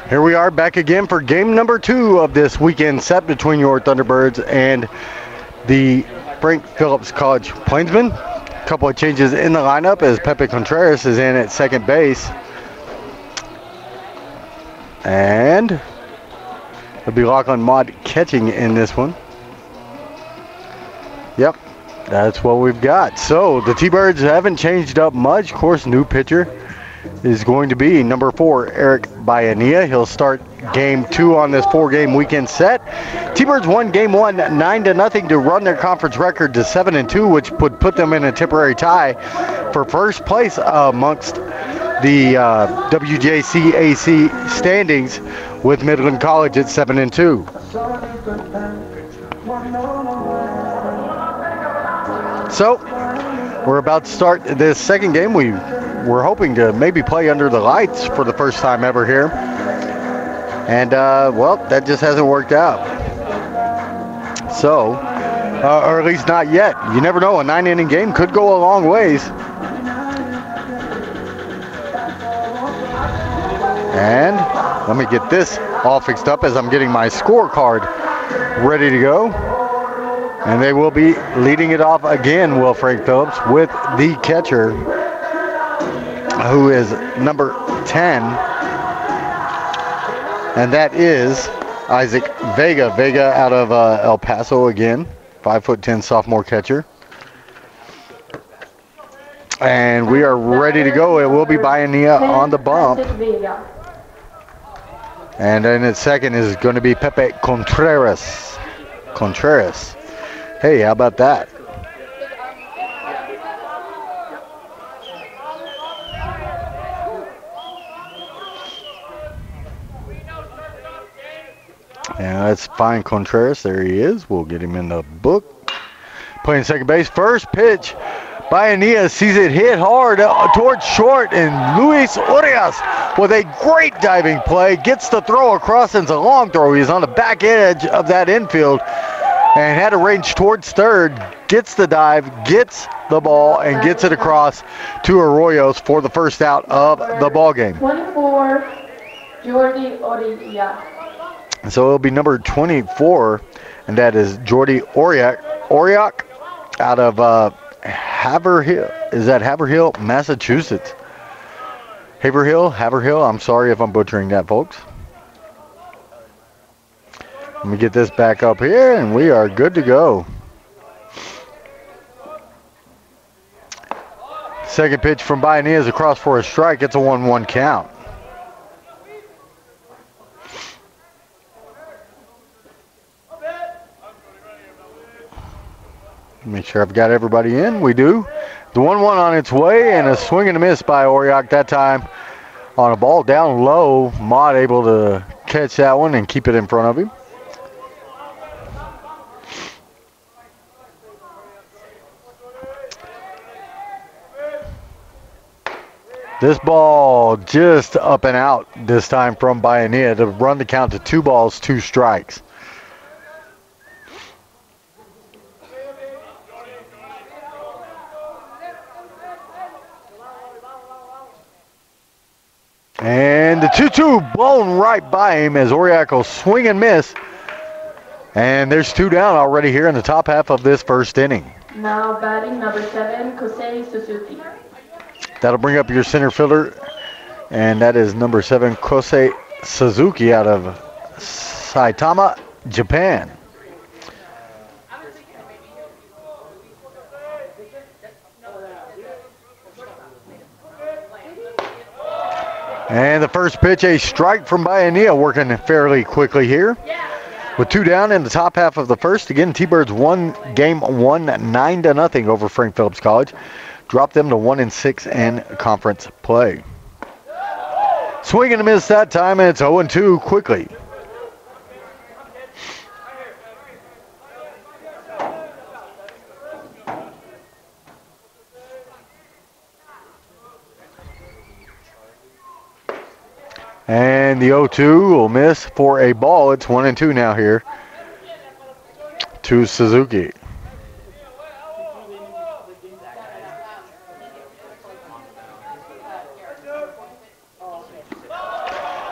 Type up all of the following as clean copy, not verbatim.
Here we are back again for game number 2 of this weekend set between your Thunderbirds and the Frank Phillips College Plainsmen. A couple of changes in the lineup as Pepe Contreras is in at second base. And it'll be Lachlan Mott catching in this one. Yep, that's what we've got. So the T-Birds haven't changed up much. Of course, new pitcher is going to be number 4, Eric Bayanilla. He'll start game 2 on this 4-game weekend set. T-Birds won game 1 9-0 to run their conference record to 7-2, which would put them in a temporary tie for first place amongst the WJC AC standings, with Midland College at 7-2. So we're about to start this second game. We're hoping to maybe play under the lights for the first time ever here. And, well, that just hasn't worked out. So, or at least not yet. You never know. A 9-inning game could go a long ways. And let me get this all fixed up as I'm getting my scorecard ready to go. And they will be leading it off again, Will Frank Phillips, with the catcher, who is number 10, and that is Isaac Vega. Vega out of El Paso again, 5'10" sophomore catcher. And we are ready to go. It will be Bayanilla on the bump. And then at second is going to be Pepe Contreras. Hey, how about that? Yeah, that's fine, Contreras. There he is. We'll get him in the book. Playing second base. First pitch. Bayanilla sees it hit hard towards short, and Luis Urias, with a great diving play, gets the throw across, and it's a long throw. He's on the back edge of that infield and had a range towards third, gets the dive, gets the ball, and gets it across to Arroyos for the first out of the ball game. 24, Jordi Orilla. So it'll be number 24, and that is Jordi Oriak out of Haverhill. Is that Haverhill, Massachusetts? Haverhill. I'm sorry if I'm butchering that, folks. Let me get this back up here, and we are good to go. Second pitch from Bayanilla is across for a strike. It's a 1-1 count. Make sure I've got everybody in. We do. The 1-1 on its way, and a swing and a miss by Oriak that time on a ball down low. Mott able to catch that one and keep it in front of him. This ball just up and out this time from Bayanilla to run the count to 2 balls, 2 strikes. And the 2-2 blown right by him as Oriak will swing and miss. And there's 2 down already here in the top half of this first inning. Now batting number 7, Kosei Suzuki. That'll bring up your center fielder, and that is number 7, Kosei Suzuki out of Saitama, Japan. And the first pitch, a strike from Bayanilla, working fairly quickly here. With 2 down in the top half of the first. Again, T-Birds won game 1 9-0 over Frank Phillips College. Dropped them to 1-6 in conference play. Swing and a miss that time, and it's 0-2 quickly. And the 0-2 will miss for a ball. It's 1-2 now here to Suzuki.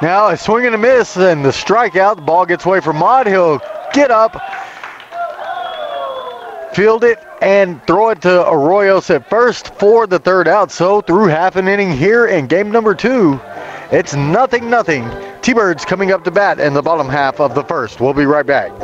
Now a swing and a miss, and the strikeout. The ball gets away from Maude. He'll get up, field it, and throw it to Arroyos at first for the third out. So through half an inning here in game number 2, it's 0-0. T-Birds coming up to bat in the bottom half of the first. We'll be right back.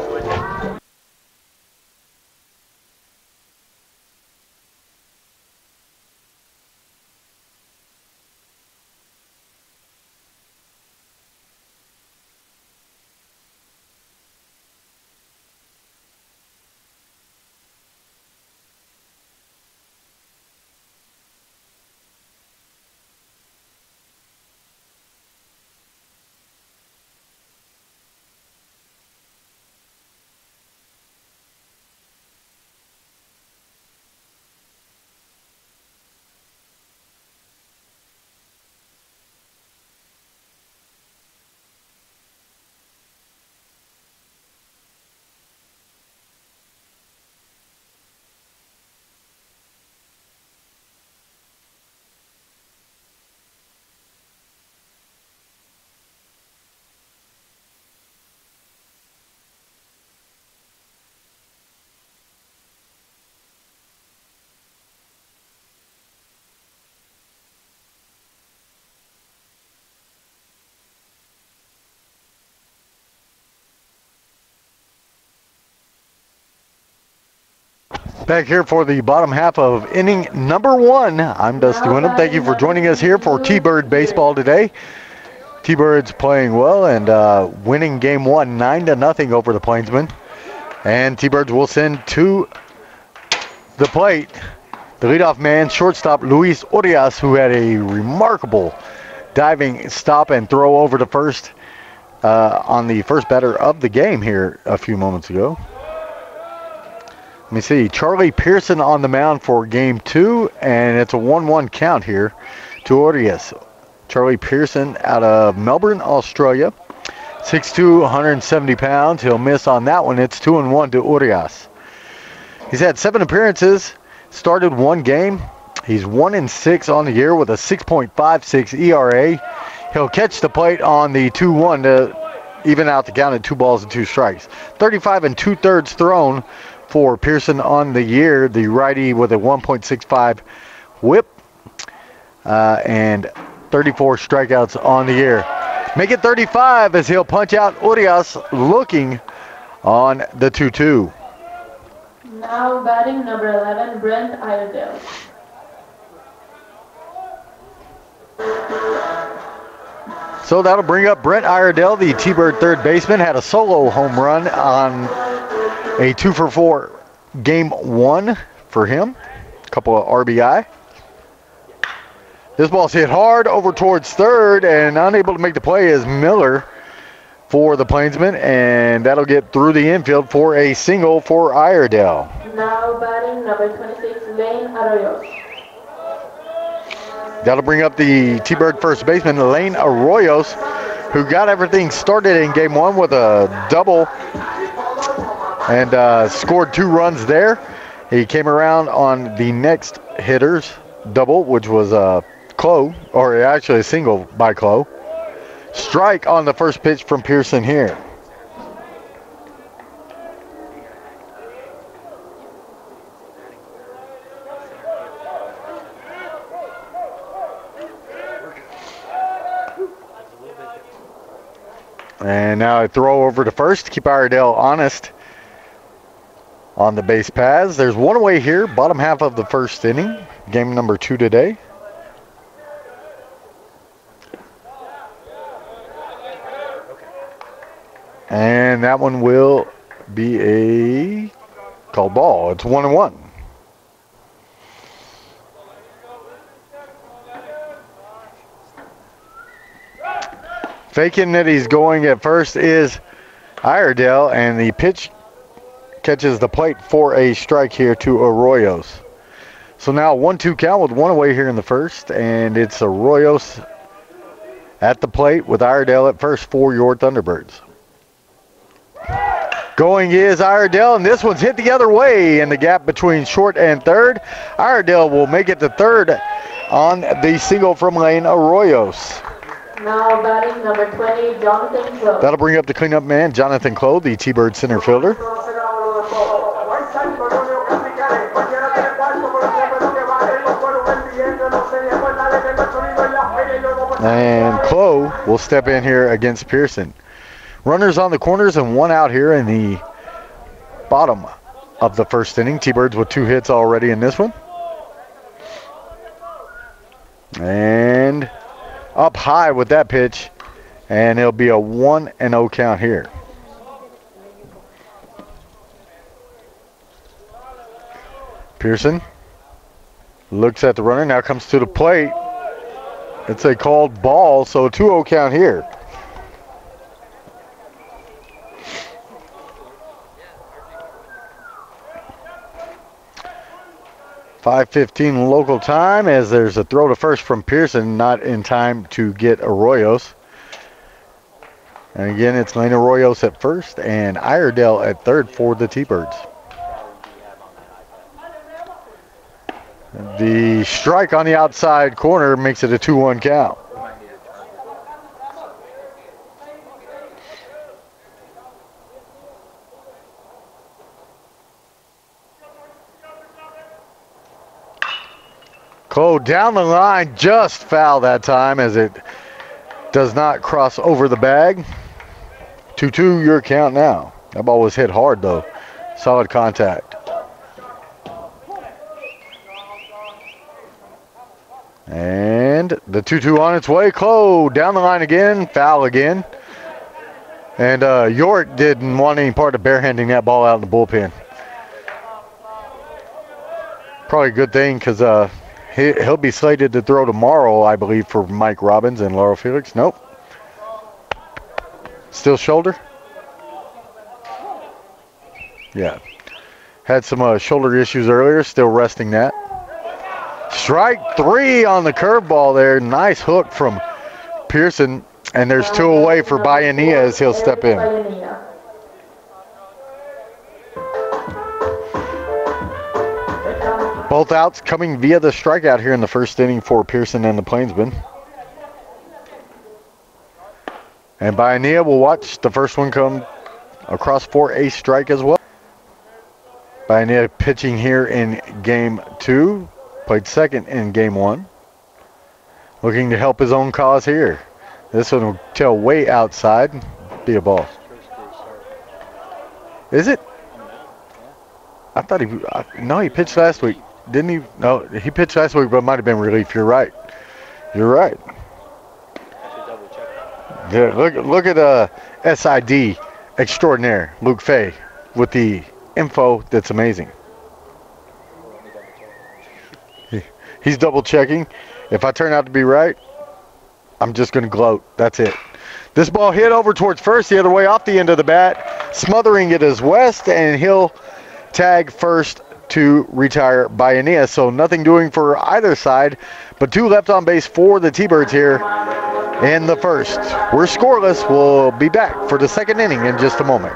Back here for the bottom half of inning number 1. I'm Dusty Wyndham. Thank you for joining us here for T-Bird Baseball today. T-Birds playing well and winning game 1 9-0 over the Plainsmen. And T-Birds will send to the plate the leadoff man, shortstop Luis Orias, who had a remarkable diving stop and throw over to first on the first batter of the game here a few moments ago. Let me see, Charlie Pearson on the mound for game 2, and it's a 1-1 count here to Orias. Charlie Pearson out of Melbourne, Australia. 6'2", 170 pounds. He'll miss on that one. It's 2-1 to Orias. He's had 7 appearances, started 1 game. He's 1-6 on the year with a 6.56 ERA. He'll catch the plate on the 2-1 to even out the count at 2 balls and 2 strikes. 35 2/3 thrown for Pearson on the year, the righty with a 1.65 whip and 34 strikeouts on the year. Make it 35 as he'll punch out Orias looking on the 2-2. Now batting number 11, Brent Iredale. So that'll bring up Brent Iredale, the T-Bird third baseman. Had a solo home run on a 2-for-4 game 1 for him. A couple of RBI. This ball's hit hard over towards third, and unable to make the play is Miller for the Plainsmen, and that'll get through the infield for a single for Iredale. Now batting number 26, Lane Arroyos. That'll bring up the T-Bird first baseman, Lane Arroyos, who got everything started in game 1 with a double and scored 2 runs there. He came around on the next hitter's double, which was Clough, or actually a single by Clough. Strike on the first pitch from Pearson here. And now a throw over to first to keep Iredale honest on the base paths. There's one away here, bottom half of the first inning, game number 2 today. And that one will be a called ball. It's 1-1. Faking that he's going at first is Iredale, and the pitch catches the plate for a strike here to Arroyos. So now 1-2 count with 1 away here in the first, and it's Arroyos at the plate with Iredale at first for your Thunderbirds. Going is Iredale, and this one's hit the other way in the gap between short and third. Iredale will make it to third on the single from Lane Arroyos. Now batting number 20, Jonathan Close. That'll bring up the cleanup man, Jonathan Close, the T-Bird center fielder. And Close will step in here against Pearson. Runners on the corners and one out here in the bottom of the first inning. T-Birds with 2 hits already in this one. And up high with that pitch, and it'll be a 1-0 count here. Pearson looks at the runner, now comes to the plate. It's a called ball, so a 2-0 count here. .5:15 local time as there's a throw to first from Pearson, not in time to get Arroyos. And again, it's Lane Arroyos at first and Iredale at third for the T-Birds. The strike on the outside corner makes it a 2-1 count. Cole down the line, just foul that time as it does not cross over the bag. 2-2 your count now. That ball was hit hard though. Solid contact. And the 2-2 on its way. Cole down the line again, foul again. And York didn't want any part of barehanding that ball out in the bullpen. Probably a good thing because he'll be slated to throw tomorrow, I believe, for Mike Robbins and Laurel Felix. Nope. Still shoulder? Yeah. Had some shoulder issues earlier, still resting that. Strike 3 on the curveball there. Nice hook from Pearson. And there's 2 away for Bayanilla as he'll step in. Both outs coming via the strikeout here in the first inning for Pearson and the Plainsmen. And Bayanilla will watch the first one come across for a strike as well. Bayanilla pitching here in game 2. Played second in game 1. Looking to help his own cause here. This one will tail way outside. Be a ball. Is it? I thought no, he pitched last week. Didn't he? No, he pitched last week, but it might have been relief. You're right. You're right. Yeah, look at SID extraordinaire, Luke Fay, with the info that's amazing. He's double checking. If I turn out to be right, I'm just going to gloat. That's it. This ball hit over towards first, the other way off the end of the bat. Smothering it is West, and he'll tag first to retire Bayanilla. So nothing doing for either side, but 2 left on base for the T-Birds here in the first. We're scoreless. We'll be back for the second inning in just a moment.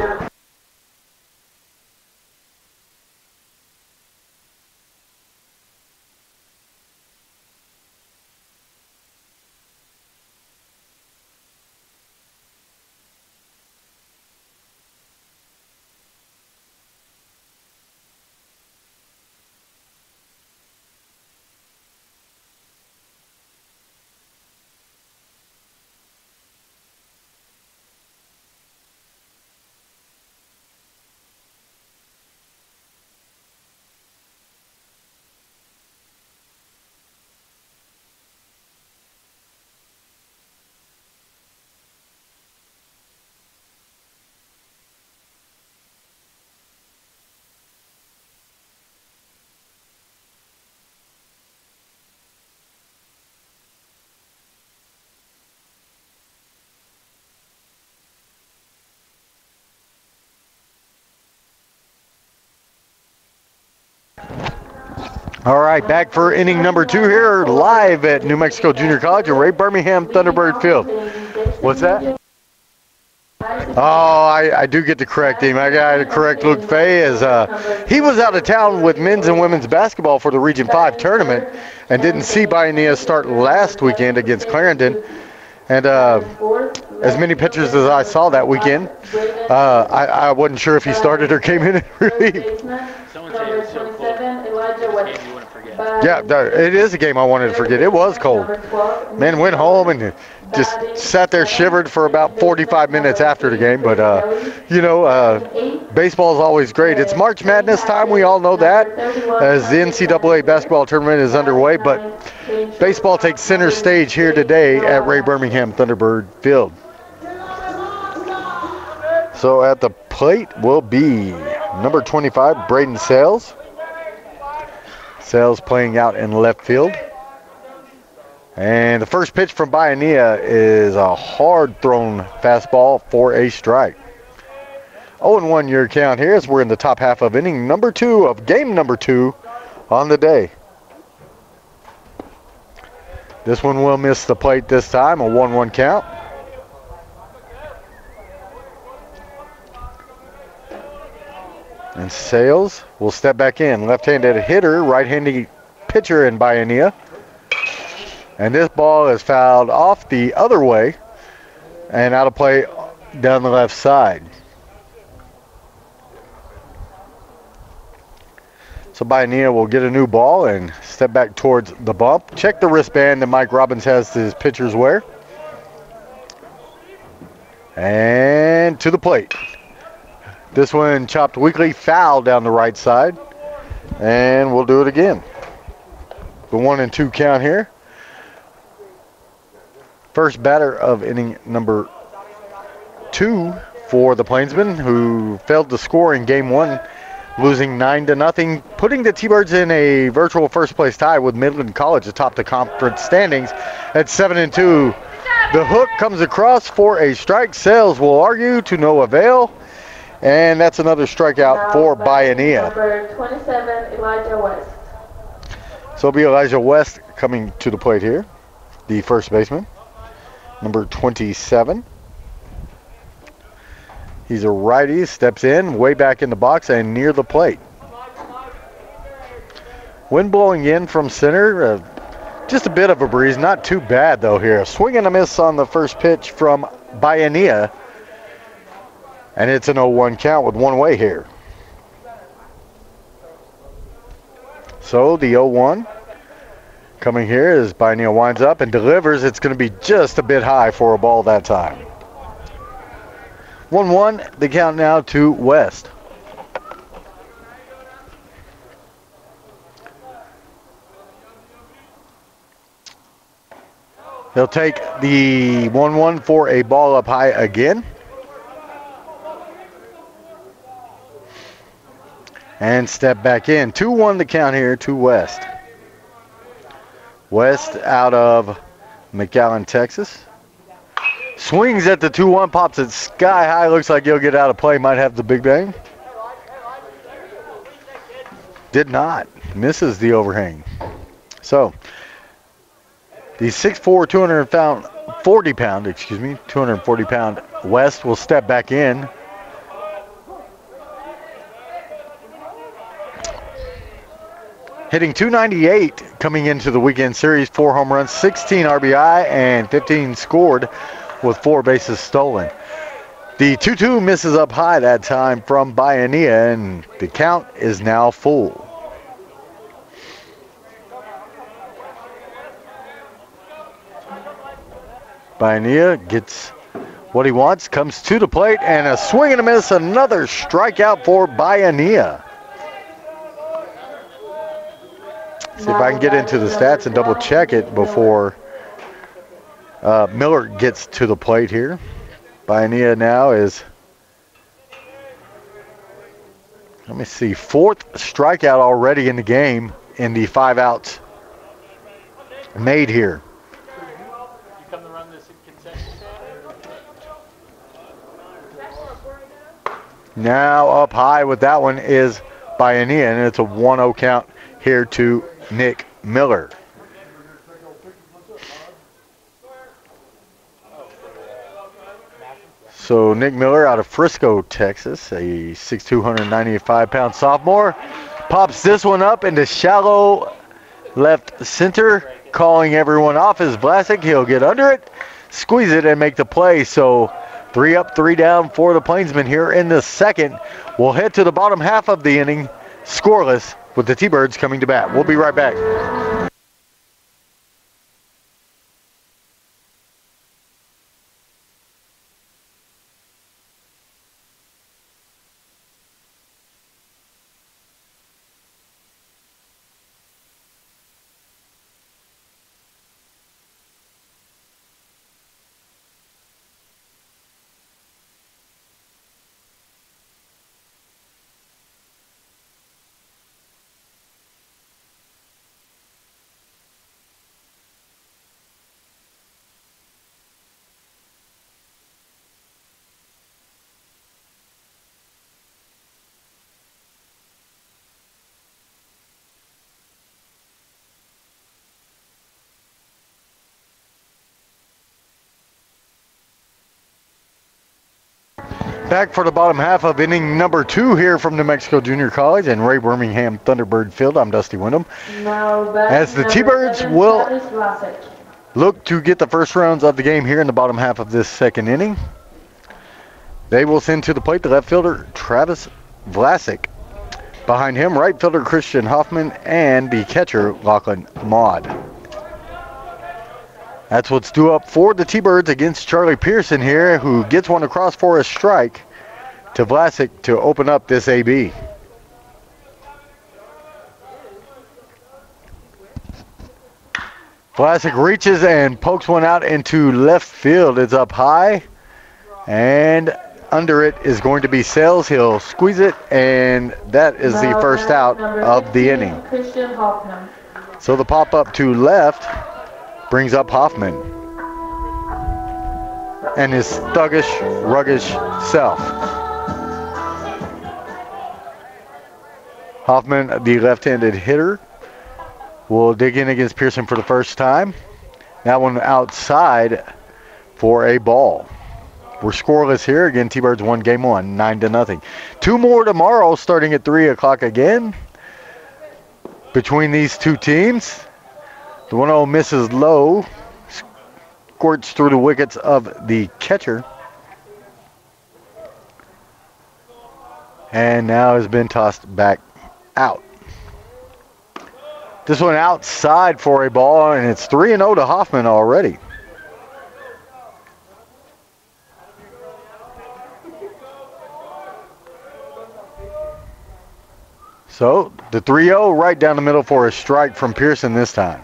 All right, back for inning number 2 here, live at New Mexico Junior College and Ray Birmingham Thunderbird Field. What's that? Oh, I do get to correct him. I got to correct Luke Fay as he was out of town with men's and women's basketball for the Region 5 tournament and didn't see Bayanilla start last weekend against Clarendon. And as many pitchers as I saw that weekend, I wasn't sure if he started or came in in relief. Someone said it was so cold. This game you wouldn't forget. Yeah, it is a game I wanted to forget. It was cold. Man went home and just sat there, shivered for about 45 minutes after the game. But, you know, baseball is always great. It's March Madness time. We all know that as the NCAA basketball tournament is underway. But baseball takes center stage here today at Ray Birmingham Thunderbird Field. So at the plate will be number 25, Braden Sales. Sales playing out in left field. And the first pitch from Bayanea is a hard-thrown fastball for a strike. 0-1 your count here as we're in the top half of inning number 2 of game number 2 on the day. This one will miss the plate this time, a 1-1 count. And Sales will step back in. Left-handed hitter, right-handed pitcher in Bayanea. And this ball is fouled off the other way and out of play down the left side. So Bayanea will get a new ball and step back towards the bump. Check the wristband that Mike Robbins has his pitchers wear. And to the plate. This one chopped weakly, foul down the right side. And we'll do it again. The 1-2 count here. First batter of inning number 2 for the Plainsmen, who failed to score in game 1, losing 9-0, putting the T-Birds in a virtual first place tie with Midland College atop the conference standings at 7-2. The hook comes across for a strike. Sales will argue to no avail. And that's another strikeout for Bayanea. Number 27, Elijah West. So it'll be Elijah West coming to the plate here, the first baseman. Number 27. He's a righty, steps in, way back in the box and near the plate. Wind blowing in from center, just a bit of a breeze, not too bad though here. Swing and a miss on the first pitch from Bayanea. And it's an 0-1 count with one away here. So the 0-1 coming here as Bayanea winds up and delivers. It's going to be just a bit high for a ball that time. 1-1, the count now to West. He'll take the 1-1 for a ball up high again. And step back in. 2-1 the count here to West. West out of McAllen, Texas. Swings at the 2-1, pops it sky high. Looks like he'll get out of play. Might have the big bang. Did not. Misses the overhang. So, the 6'4", 240 pound West will step back in. Hitting .298 coming into the weekend series, 4 home runs, 16 RBI, and 15 scored with 4 bases stolen. The 2-2 misses up high that time from Bayanea, and the count is now full. Bayanea gets what he wants, comes to the plate, and a swing and a miss, another strikeout for Bayanea. See if I can get into the stats and double check it before Miller gets to the plate here. Bayanea now is, let me see, 4th strikeout already in the game in the 5 outs made here. You come to run this concession stand? Now up high with that one is Bayanea, and it's a 1-0 count here to Nick Miller. So Nick Miller out of Frisco, Texas, a 6'2", 195-pound sophomore, pops this one up into shallow left center, calling everyone off as Vlasic. He'll get under it, squeeze it and make the play. So 3 up, 3 down for the Plainsmen here in the second. We'll head to the bottom half of the inning, scoreless, with the T-Birds coming to bat. We'll be right back. Back for the bottom half of inning number 2 here from New Mexico Junior College and Ray Birmingham Thunderbird Field. I'm Dusty Wyndham. As the T-Birds will look to get the first rounds of the game here in the bottom half of this second inning. They will send to the plate the left fielder Travis Vlasic. Behind him, right fielder Christian Hoffman and the catcher Lachlan Maud. That's what's due up for the T-Birds against Charlie Pearson here, who gets one across for a strike to Vlasic to open up this AB. Vlasic reaches and pokes one out into left field. It's up high, and under it is going to be Sales. He'll squeeze it, and that is the first out of the inning. So the pop up to left brings up Hoffman and his thuggish, ruggish self. Hoffman, the left-handed hitter, will dig in against Pearson for the first time. That one outside for a ball. We're scoreless here. Again, T-Birds won game 1, 9-0. 2 more tomorrow starting at 3 o'clock again between these two teams. The 1-0 misses low, squirts through the wickets of the catcher, and now has been tossed back out. This one outside for a ball, and it's 3-0 to Hoffman already. So the 3-0 right down the middle for a strike from Pearson this time.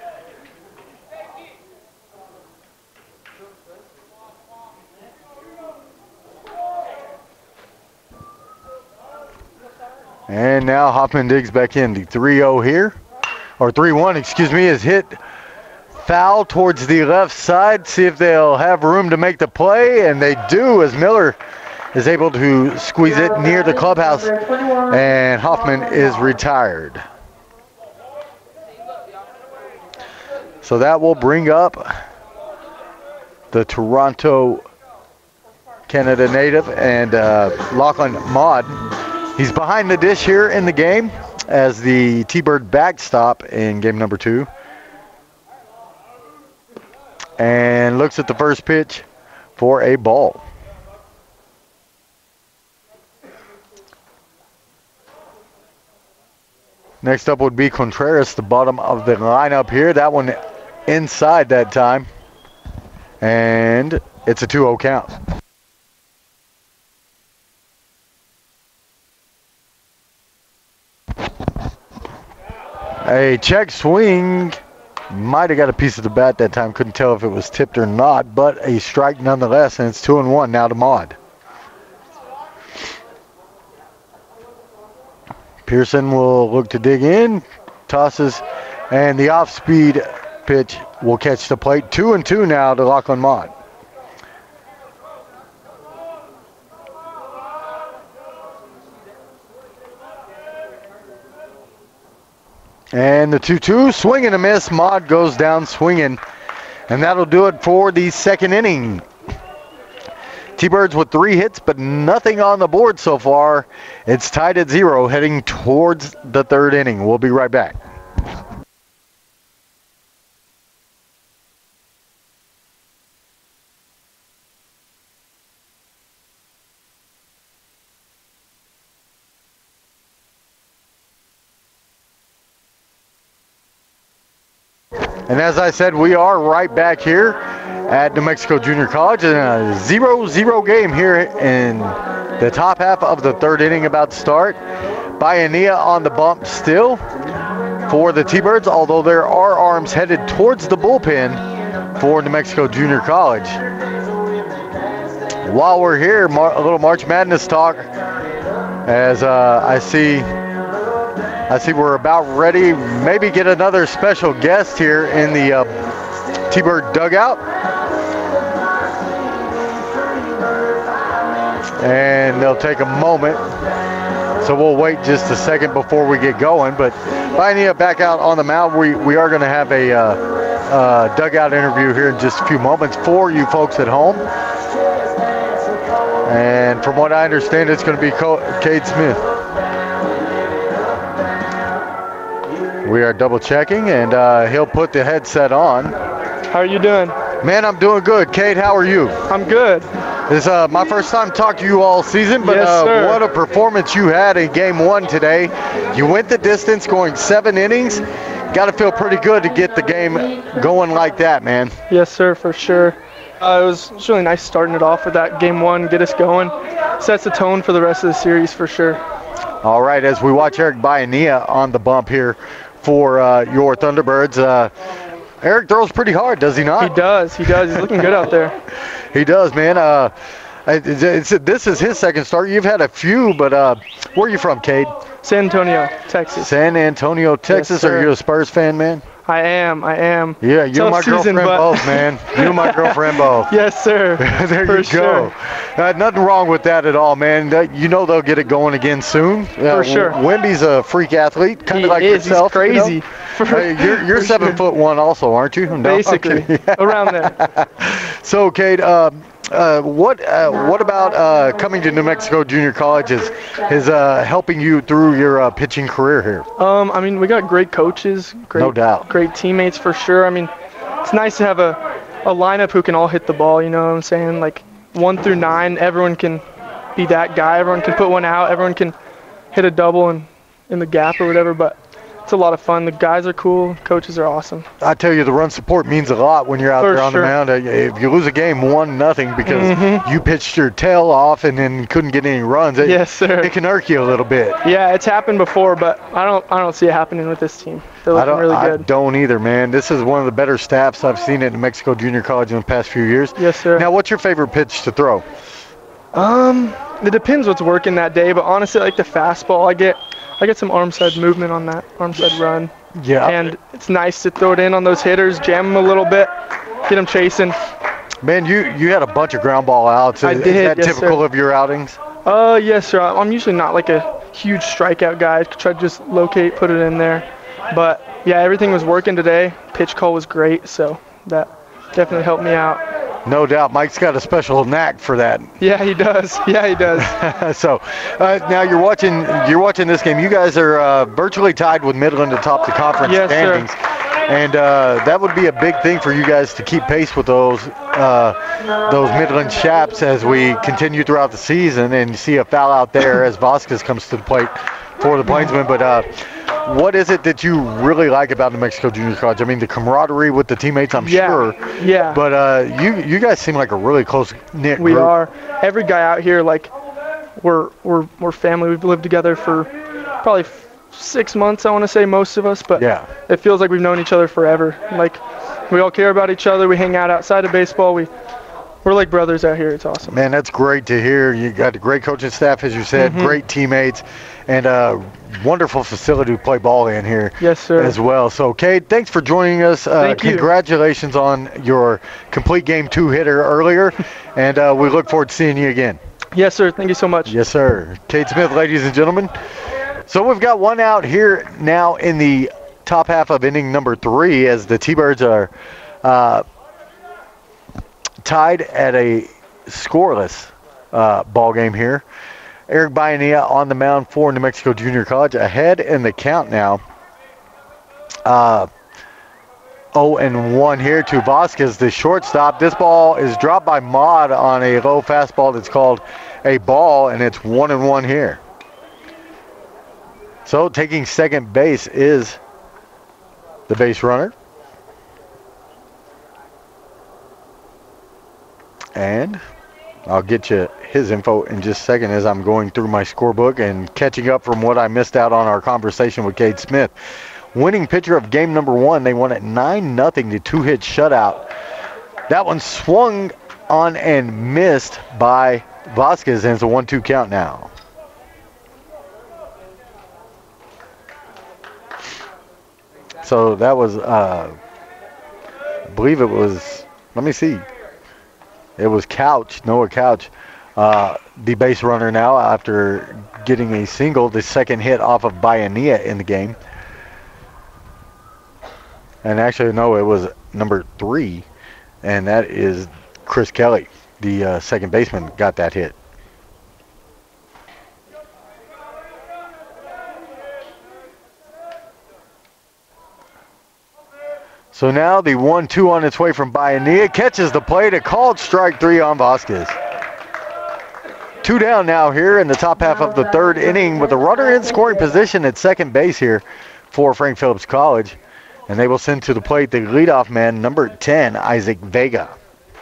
And now Hoffman digs back in. The 3-0 here, or 3-1, excuse me, is hit foul towards the left side. See if they'll have room to make the play, and they do, as Miller is able to squeeze it near the clubhouse, and Hoffman is retired. So that will bring up the Toronto, Canada native, and Lachlan Maud. He's behind the dish here in the game as the T-Bird backstop in game number 2. And looks at the first pitch for a ball. Next up would be Contreras, the bottom of the lineup here. That one inside that time. And it's a 2-0 count. A check swing. Might have got a piece of the bat that time. Couldn't tell if it was tipped or not, but a strike nonetheless, and it's 2-1 now to Maud. Pearson will look to dig in, tosses, and the off-speed pitch will catch the plate. 2-2 now to Lachlan Maud. And the 2-2, swing and a miss. Maud goes down swinging. And that'll do it for the second inning. T-Birds with 3 hits, but nothing on the board so far. It's tied at 0, heading towards the third inning. We'll be right back. And as I said, we are right back here at New Mexico Junior College in a 0-0 game here in the top half of the third inning about to start. Bayanilla on the bump still for the T-Birds, although there are arms headed towards the bullpen for New Mexico Junior College. While we're here, a little March Madness talk, as I see we're about ready, maybe get another special guest here in the T-Bird dugout. And they'll take a moment. So we'll wait just a second before we get going. But Bayanilla back out on the mound. We are going to have a dugout interview here in just a few moments for you folks at home. And from what I understand, it's going to be Cade Smith. We are double checking, and he'll put the headset on. How are you doing? Man, I'm doing good. Cade, how are you? I'm good. This is my first time talking to you all season, but Yes, sir. what a performance you had in game one today. You went the distance going 7 innings. Got to feel pretty good to get the game going like that, man. Yes, sir, for sure. It was really nice starting it off with that game one, get us going. Sets the tone for the rest of the series for sure. All right, as we watch Eric Bayanilla on the bump here for your Thunderbirds. Eric throws pretty hard, does he not? He does. He's looking good out there. He does, man. This is his second start. You've had a few, but where are you from, Cade? San Antonio, Texas. San Antonio, Texas. sir. Are you a Spurs fan, man? I am. Yeah, you and my girlfriend both, man. You and my girlfriend both. Yes, sir. There for you go. Sure. Nothing wrong with that at all, man. You know they'll get it going again soon. For sure. Wemby's a freak athlete, kind He of like is. yourself. He's crazy. You know? You're 7'1" also, aren't you? No, Basically, around there. So, Cade, what about coming to New Mexico Junior College is helping you through your pitching career here? I mean, we got great coaches, No doubt. great teammates for sure. I mean, it's nice to have a lineup who can all hit the ball, you know what I'm saying? Like 1 through 9, everyone can be that guy. Everyone can put one out. Everyone can hit a double in the gap or whatever, but it's a lot of fun. The guys are cool. Coaches are awesome. I tell you, the run support means a lot when you're out For there on sure. the mound. If you lose a game 1-0 because you pitched your tail off and then couldn't get any runs, Yes, sir. it can irk you a little bit. Yeah, it's happened before, but I don't see it happening with this team. They're looking really I good. don't either, man. This is one of the better staffs I've seen at New Mexico Junior College in the past few years. Yes, sir. Now, what's your favorite pitch to throw? It depends what's working that day, but honestly, I like the fastball. I get some arm side movement on that arm side run. Yeah. And it's nice to throw it in on those hitters, jam them a little bit, get them chasing. Man, you had a bunch of ground ball outs. I Is did, that yes, typical sir. of your outings? Yes, sir. I'm usually not like a huge strikeout guy. I try to just locate, put it in there. But yeah, everything was working today. Pitch call was great, so that definitely helped me out. No doubt. Mike's got a special knack for that. Yeah, he does. Yeah, he does. So now you're watching this game. You guys are virtually tied with Midland atop the conference Yes, sir. standings. And that would be a big thing for you guys to keep pace with those Midland Chaps as we continue throughout the season, and see a foul out there as Vasquez comes to the plate for the Plainsmen. But what is it that you really like about New Mexico Junior College? I mean, the camaraderie with the teammates, I'm sure. Yeah. But you guys seem like a really close-knit group. We are. Every guy out here, like, we're family. We've lived together for probably 6 months, I want to say, most of us. But Yeah. it feels like we've known each other forever. Like, we all care about each other. We hang out outside of baseball. We're like brothers out here. It's awesome. Man, that's great to hear. You got a great coaching staff, as you said, great teammates, and a wonderful facility to play ball in here. Yes, sir. As well. So, Cade, thanks for joining us. Thank you. Congratulations on your complete game 2 hitter earlier, and we look forward to seeing you again. Yes, sir. Thank you so much. Yes, sir. Cade Smith, ladies and gentlemen. So we've got one out here now in the top half of inning number 3 as the T-Birds are tied at a scoreless ball game here. Eric Bayanilla on the mound for New Mexico Junior College, ahead in the count now. 0-1 here to Vasquez, the shortstop. This ball is dropped by Maude on a low fastball that's called a ball, and it's 1-1 here. So taking second base is the base runner. And I'll get you his info in just a second as I'm going through my scorebook and catching up from what I missed out on our conversation with Cade Smith. Winning pitcher of game number 1, they won at 9-0, the 2-hit shutout. That one swung on and missed by Vasquez, and it's a 1-2 count now. So that was, I believe it was, let me see. It was Noah Couch, the base runner now after getting a single, the second hit off of Bayanilla in the game. And actually, no, it was number 3, and that is Chris Kelly, the second baseman, got that hit. So now the 1-2 on its way from Bayanilla, catches the plate, a called strike 3 on Vasquez. 2 down now here in the top half of the 3rd inning with a runner in scoring position at second base here for Frank Phillips College. And they will send to the plate the leadoff man, number 10, Isaac Vega.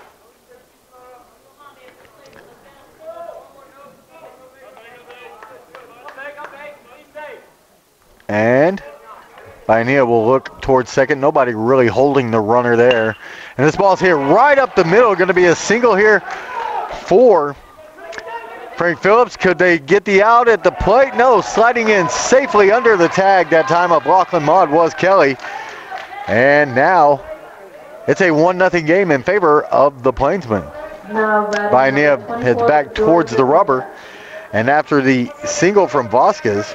And Bayanilla will look towards second. Nobody really holding the runner there. And this ball's hit right up the middle. Going to be a single here for Frank Phillips. Could they get the out at the plate? No, sliding in safely under the tag that time of Lachlan Maud was Kelly. And now it's a 1-0 game in favor of the Plainsmen. Bayanilla heads back towards the rubber. And after the single from Vasquez,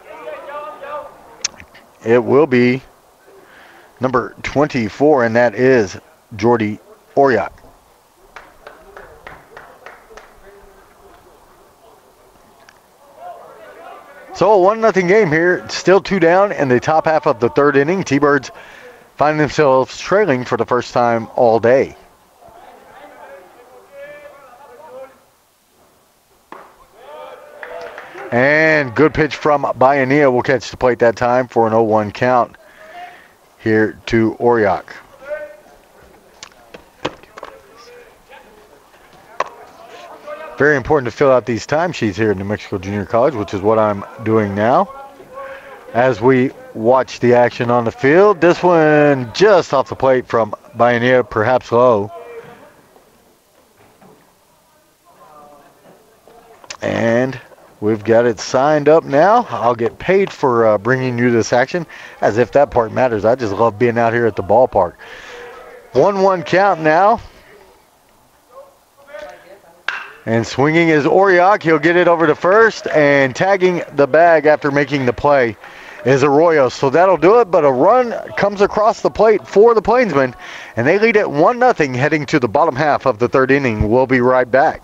it will be number 24, and that is Jordy Oriak. So a 1-0 game here, still 2 down in the top half of the 3rd inning. T-Birds find themselves trailing for the first time all day. And good pitch from Bayanilla will catch the plate that time for an 0-1 count here to Oriak. Very important to fill out these timesheets here at New Mexico Junior College, which is what I'm doing now. As we watch the action on the field, this one just off the plate from Bayanilla, perhaps low. And we've got it signed up now. I'll get paid for bringing you this action, as if that part matters. I just love being out here at the ballpark. 1-1 count now. And swinging is Oriak. He'll get it over to first, and tagging the bag after making the play is Arroyo. So that'll do it, but a run comes across the plate for the Plainsmen, and they lead it 1-0 heading to the bottom half of the 3rd inning. We'll be right back.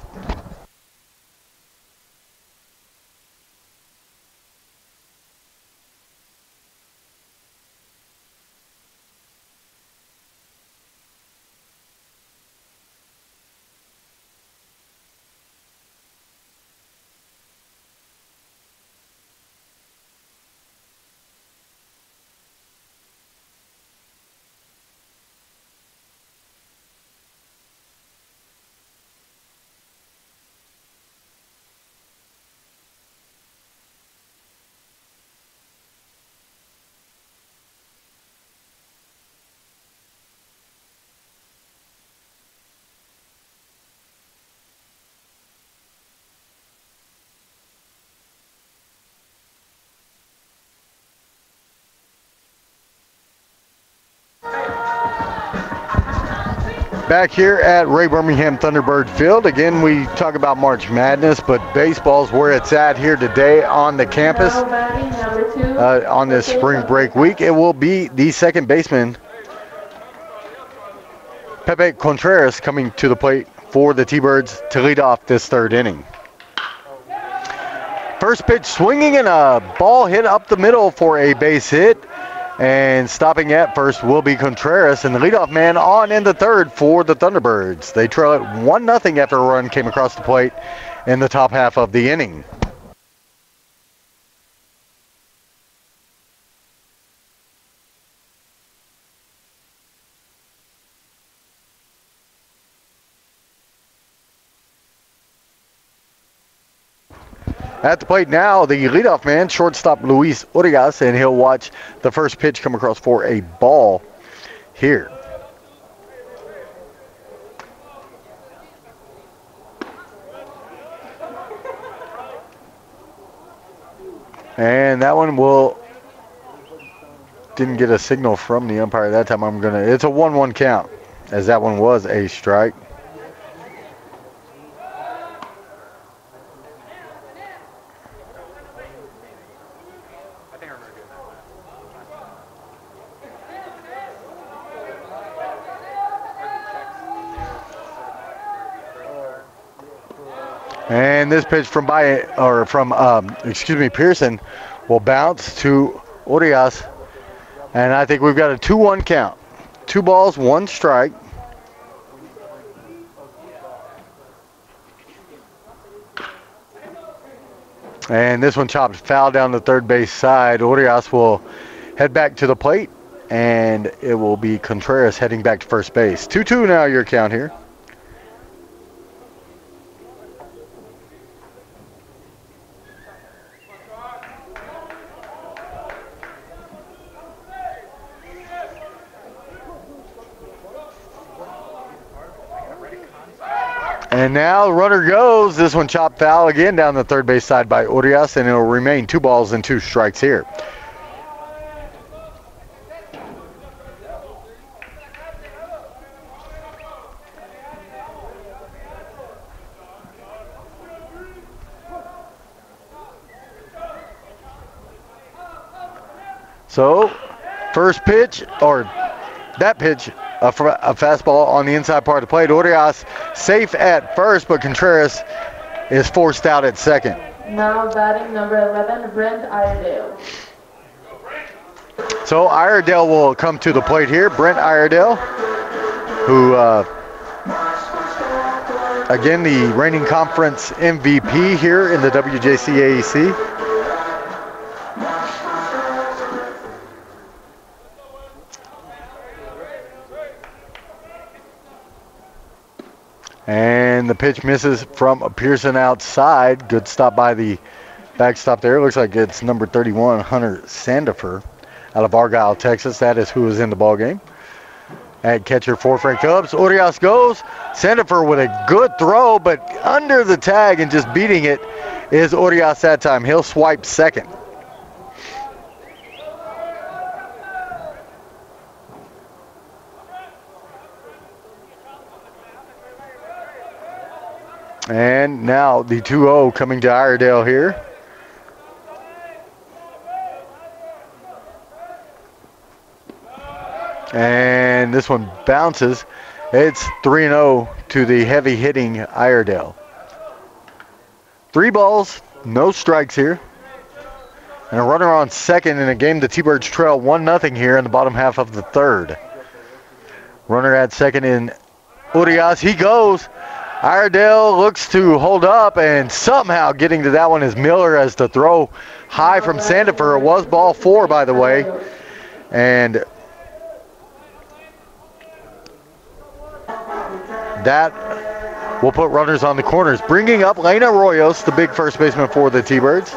Back here at Ray Birmingham Thunderbird Field. Again, we talk about March Madness, but baseball's where it's at here today on the campus on this spring break week. It will be the second baseman, Pepe Contreras, coming to the plate for the T-Birds to lead off this 3rd inning. First pitch swinging, and a ball hit up the middle for a base hit. And stopping at first will be Contreras, and the leadoff man on in the 3rd for the Thunderbirds. They trail it 1-0 after a run came across the plate in the top half of the inning. At the plate now, the leadoff man, shortstop Luis Urias, and he'll watch the first pitch come across for a ball here. And that one didn't get a signal from the umpire that time. It's a 1-1 count, as that one was a strike. And this pitch from Pearson will bounce to Urias. And I think we've got a 2-1 count. 2 balls, 1 strike. And this one chopped foul down the third base side. Urias will head back to the plate, and it will be Contreras heading back to first base. 2-2 now your count here. And now the runner goes. This one chopped foul again down the third base side by Urias, and it will remain 2 balls and 2 strikes here. So, first pitch, or that pitch, a fastball on the inside part of the plate. Urias safe at first, but Contreras is forced out at second. Now batting number 11, Brent Iredale. So Iredale will come to the plate here. Brent Iredale, who, again, the reigning conference MVP here in the WJC AEC. And the pitch misses from Pearson outside. Good stop by the backstop there. Looks like it's number 31, Hunter Sandifer, out of Argyle, Texas. That is who is in the ball game. At catcher for Frank Phillips. Urias goes. Sandifer with a good throw, but under the tag and just beating it is Urias that time. He'll swipe second. And now the 2-0 coming to Iredale here. And this one bounces. It's 3-0 to the heavy hitting Iredale. 3 balls, no strikes here. And a runner on second in a game the T-Birds trail 1-0 here in the bottom half of the third. Runner at second in Urias. He goes. Iredale looks to hold up, and somehow getting to that one is Miller as the throw high from Sandifer. It was ball 4, by the way. And that will put runners on the corners. Bringing up Lane Arroyos, the big first baseman for the T-Birds.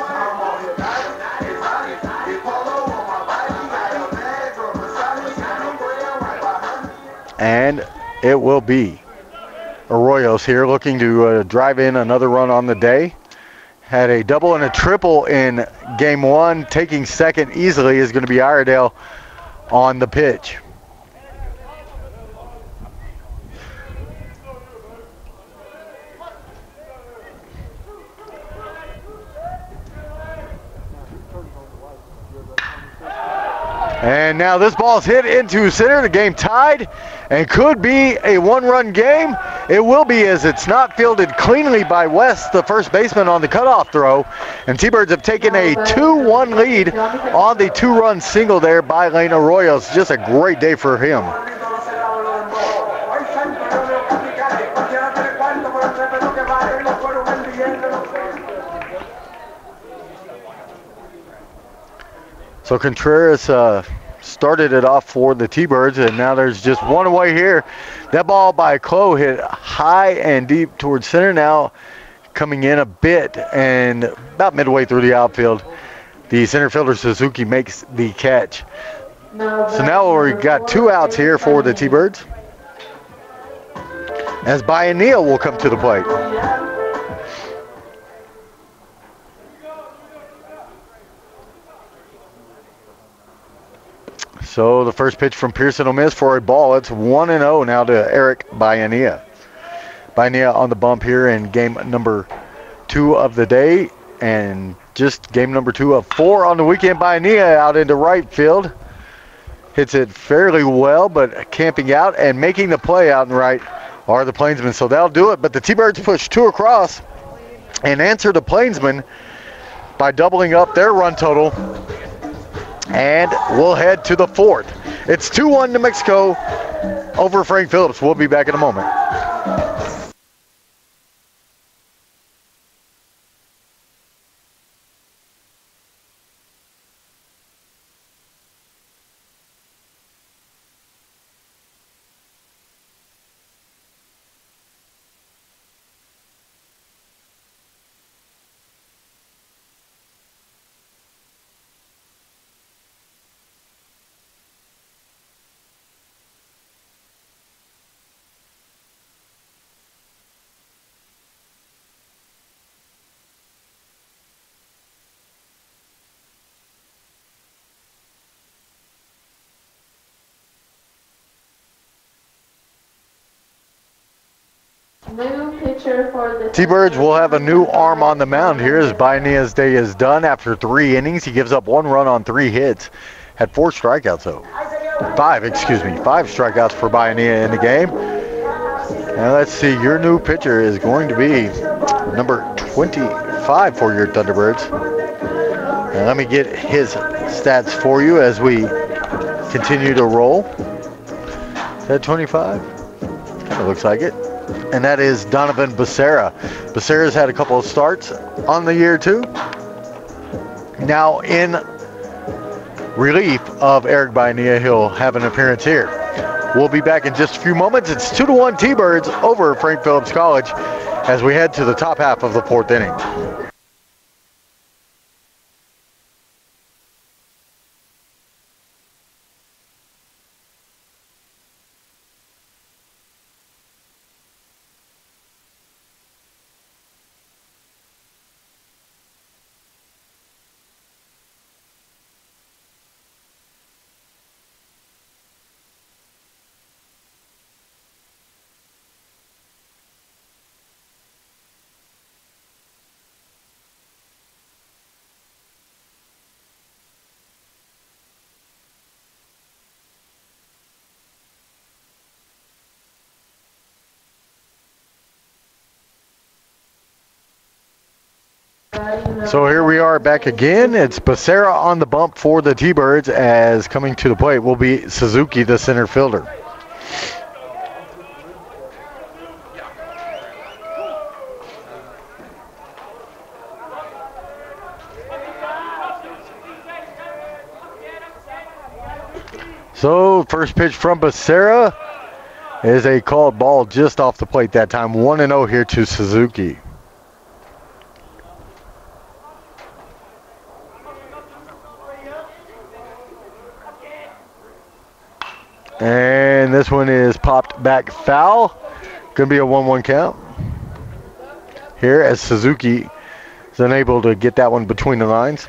And it will be Arroyos here looking to drive in another run on the day. Had a double and a triple in game 1. Taking second easily is going to be Iredale on the pitch. And now this ball's hit into center. The game tied and could be a 1-run game. It will be, as it's not fielded cleanly by West, the first baseman, on the cutoff throw. And T-Birds have taken a 2-1 lead on the 2-run single there by Lane Arroyos. Just a great day for him. So Contreras started it off for the T-Birds, and now there's just one away here. That ball by Clough hit high and deep towards center. Now coming in a bit, and about midway through the outfield, the center fielder Suzuki makes the catch. So now we've got 2 outs here for the T-Birds, as Bayanea will come to the plate. So the first pitch from Pearson will miss for a ball. It's 1-0 now to Eric Bayanea. Bayanea on the bump here in game number 2 of the day, and just game number 2 of 4 on the weekend. Bayanea out into right field. Hits it fairly well, but camping out and making the play out in right are the Plainsmen. So they'll do it, but the T-Birds push 2 across and answer the Plainsmen by doubling up their run total. And we'll head to the 4th. It's 2-1 New Mexico over Frank Phillips. We'll be back in a moment. New pitcher for the T-Birds will have a new arm on the mound here as Bayanea's day is done. After 3 innings, he gives up 1 run on 3 hits. Had 4 strikeouts though. 5 strikeouts for Bayanea in the game. And let's see, your new pitcher is going to be number 25 for your Thunderbirds. And let me get his stats for you as we continue to roll. Is that 25? Kind of looks like it. And that is Donovan Becerra. Becerra's had a couple of starts on the year too. Now in relief of Eric Bayanea, he'll have an appearance here. We'll be back in just a few moments. It's 2-1 T-Birds over Frank Phillips College as we head to the top half of the 4th inning. So here we are back again. It's Becerra on the bump for the T-Birds, as coming to the plate will be Suzuki, the center fielder. So first pitch from Becerra is a called ball just off the plate that time. 1-0 here to Suzuki. And this one is popped back foul. Going to be a 1-1 count here as Suzuki is unable to get that one between the lines.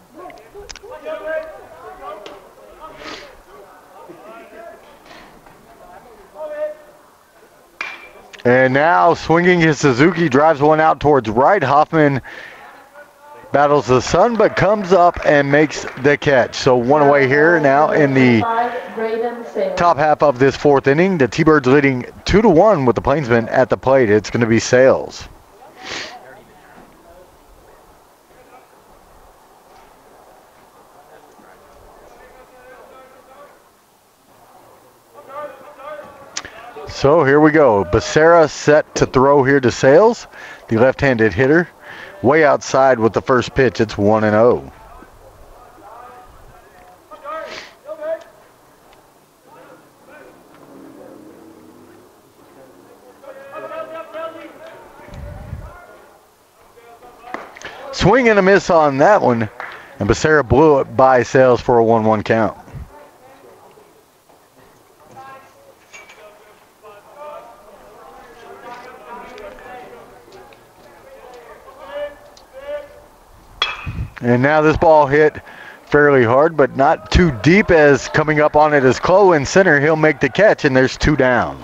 And now swinging his Suzuki, drives one out towards right. Hoffman battles the sun, but comes up and makes the catch. So 1 away here now in the top half of this 4th inning. The T-Birds leading 2-1 with the Plainsmen at the plate. It's going to be Sales. So here we go. Becerra set to throw here to Sales, the left-handed hitter. Way outside with the first pitch. It's 1-0. Swing and a miss on that one. And Becerra blew it by Sales for a 1-1 count. And now this ball hit fairly hard, but not too deep, as coming up on it is Chloe in center. He'll make the catch, and there's 2 down.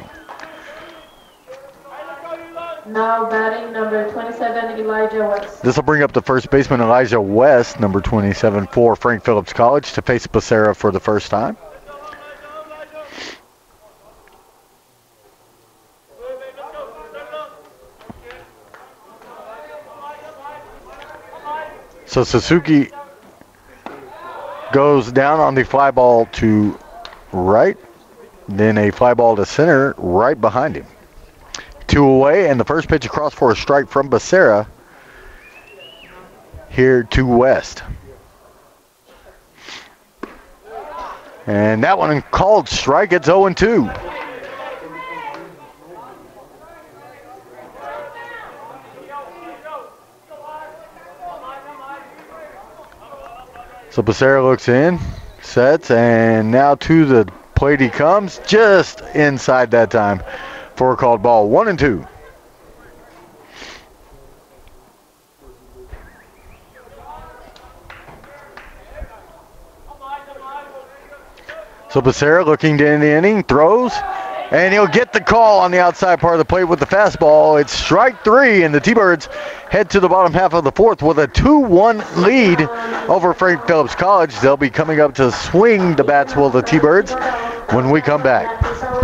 Now batting number 27, Elijah West. This will bring up the first baseman, Elijah West, number 27 for Frank Phillips College, to face Becerra for the first time. So Suzuki goes down on the fly ball to right, then a fly ball to center right behind him. 2 away, and the first pitch across for a strike from Becerra here to West. And that one called strike. It's 0-2. So Becerra looks in, sets, and now to the plate he comes, just inside that time for a called ball. 1-2. So Becerra looking to end the inning, throws, and he'll get the call on the outside part of the plate with the fastball. It's strike 3, and the T-Birds head to the bottom half of the 4th with a 2-1 lead over Frank Phillips College. They'll be coming up to swing the bats, will the T-Birds, when we come back.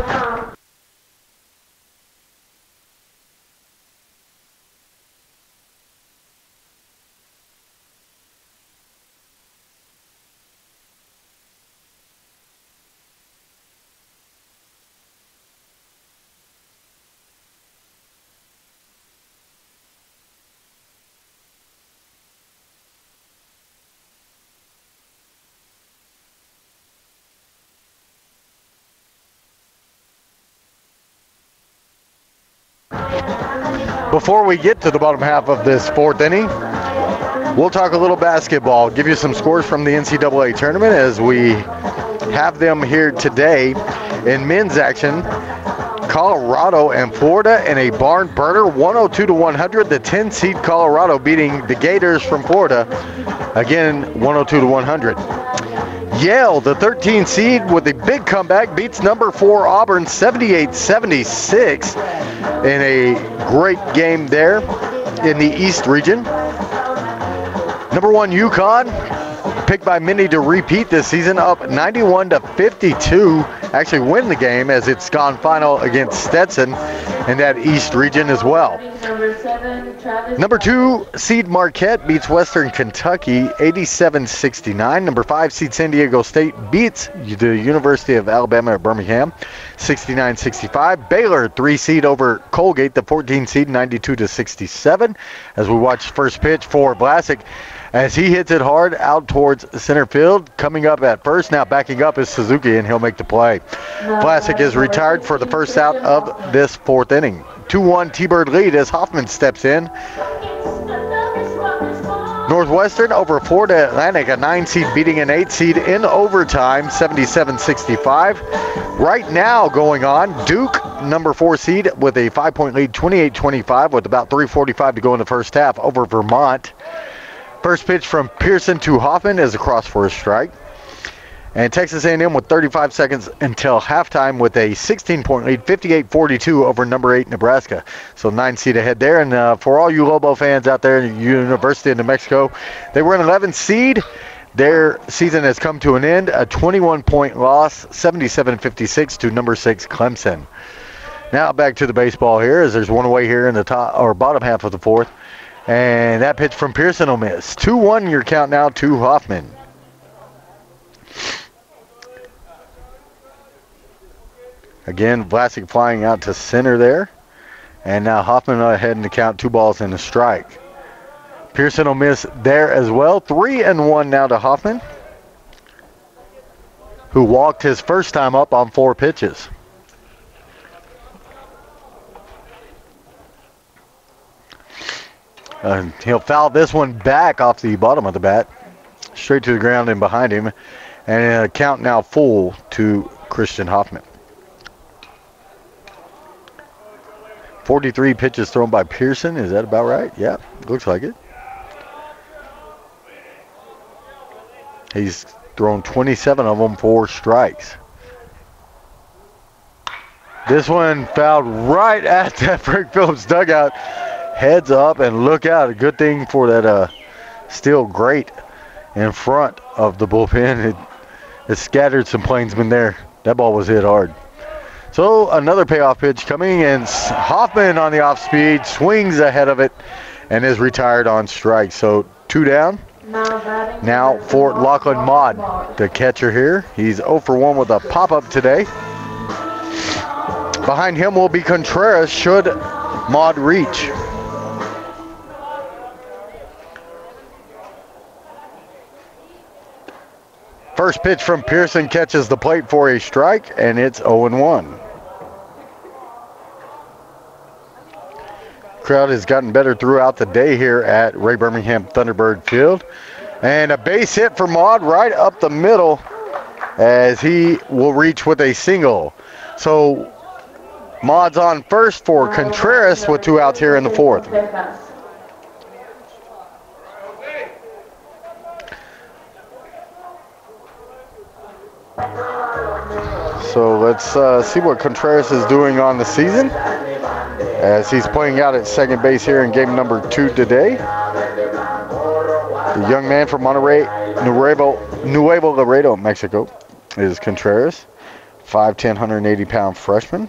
Before we get to the bottom half of this 4th inning, we'll talk a little basketball, give you some scores from the NCAA tournament as we have them here today. In men's action, Colorado and Florida in a barn burner, 102-100. The 10 seed Colorado beating the Gators from Florida, again 102-100. Yale, the 13 seed, with a big comeback, beats number 4 Auburn 78-76 in a great game there in the East region. Number 1 UConn, picked by many to repeat this season, up 91-52. Actually win the game, as it's gone final against Stetson in that East region as well. Number 2 seed Marquette beats Western Kentucky 87-69. Number 5 seed San Diego State beats the University of Alabama at Birmingham 69-65. Baylor 3 seed over Colgate, the 14 seed, 92-67. As we watch first pitch for Vlasic, as he hits it hard out towards center field. Coming up at first, now backing up is Suzuki, and he'll make the play. Vlasic is retired for the first out of this 4th inning. 2-1 T-Bird lead as Hoffman steps in. Northwestern over Florida Atlantic, a 9 seed beating an 8 seed in overtime, 77-65. Right now going on, Duke, number 4 seed, with a 5-point lead, 28-25, with about 3:45 to go in the first half over Vermont. First pitch from Pearson to Hoffman is across for a strike. And Texas A&M with 35 seconds until halftime with a 16-point lead, 58-42 over number 8 Nebraska. So 9 seed ahead there. And for all you Lobo fans out there, University of New Mexico, they were an 11 seed. Their season has come to an end. A 21-point loss, 77-56 to number 6 Clemson. Now back to the baseball here, as there's one away here in the top or bottom half of the 4th. And that pitch from Pearson will miss. 2-1 your count now to Hoffman. Again, Vlasic flying out to center there. And now Hoffman ahead in the count, 2 balls and a strike. Pearson will miss there as well. 3-1 now to Hoffman, who walked his first time up on 4 pitches. He'll foul this one back off the bottom of the bat, straight to the ground and behind him. And a count now full to Christian Hoffman. 43 pitches thrown by Pearson. Is that about right? Yeah, looks like it. He's thrown 27 of them for strikes. This one fouled right at that Frank Phillips dugout. Heads up and look out. A good thing for that steel grate in front of the bullpen. It scattered some plainsmen there. That ball was hit hard. So another payoff pitch coming, and Hoffman on the off speed swings ahead of it and is retired on strike. So 2 down. Now for Lachlan Maud, the catcher here. He's 0 for 1 with a pop-up today. Behind him will be Contreras should Maud reach. First pitch from Pearson catches the plate for a strike, and it's 0-1. Crowd has gotten better throughout the day here at Ray Birmingham Thunderbird Field. And a base hit for Maud right up the middle as he will reach with a single. So Maud's on first for Contreras with 2 outs here in the 4th. So let's see what Contreras is doing on the season as he's playing out at second base here in game number 2 today. The young man from Monterrey, Nuevo Laredo, Mexico, is Contreras, 5'10", 180-pound freshman.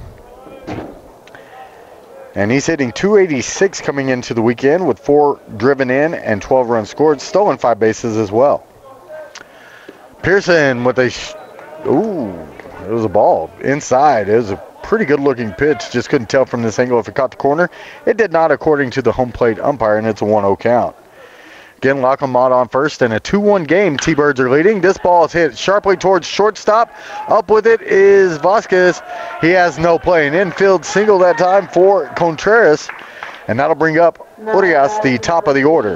And he's hitting .286 coming into the weekend with 4 driven in and 12 runs scored, stolen 5 bases as well. Pearson with a, it was a ball inside. It was a pretty good looking pitch. Just couldn't tell from this angle if it caught the corner. It did not, according to the home plate umpire, and it's a 1-0 count. Again, Lachlan Maud on first, and a 2-1 game. T-Birds are leading. This ball is hit sharply towards shortstop. Up with it is Vasquez. He has no play. An infield single that time for Contreras, and that'll bring up Urias, the top of the order.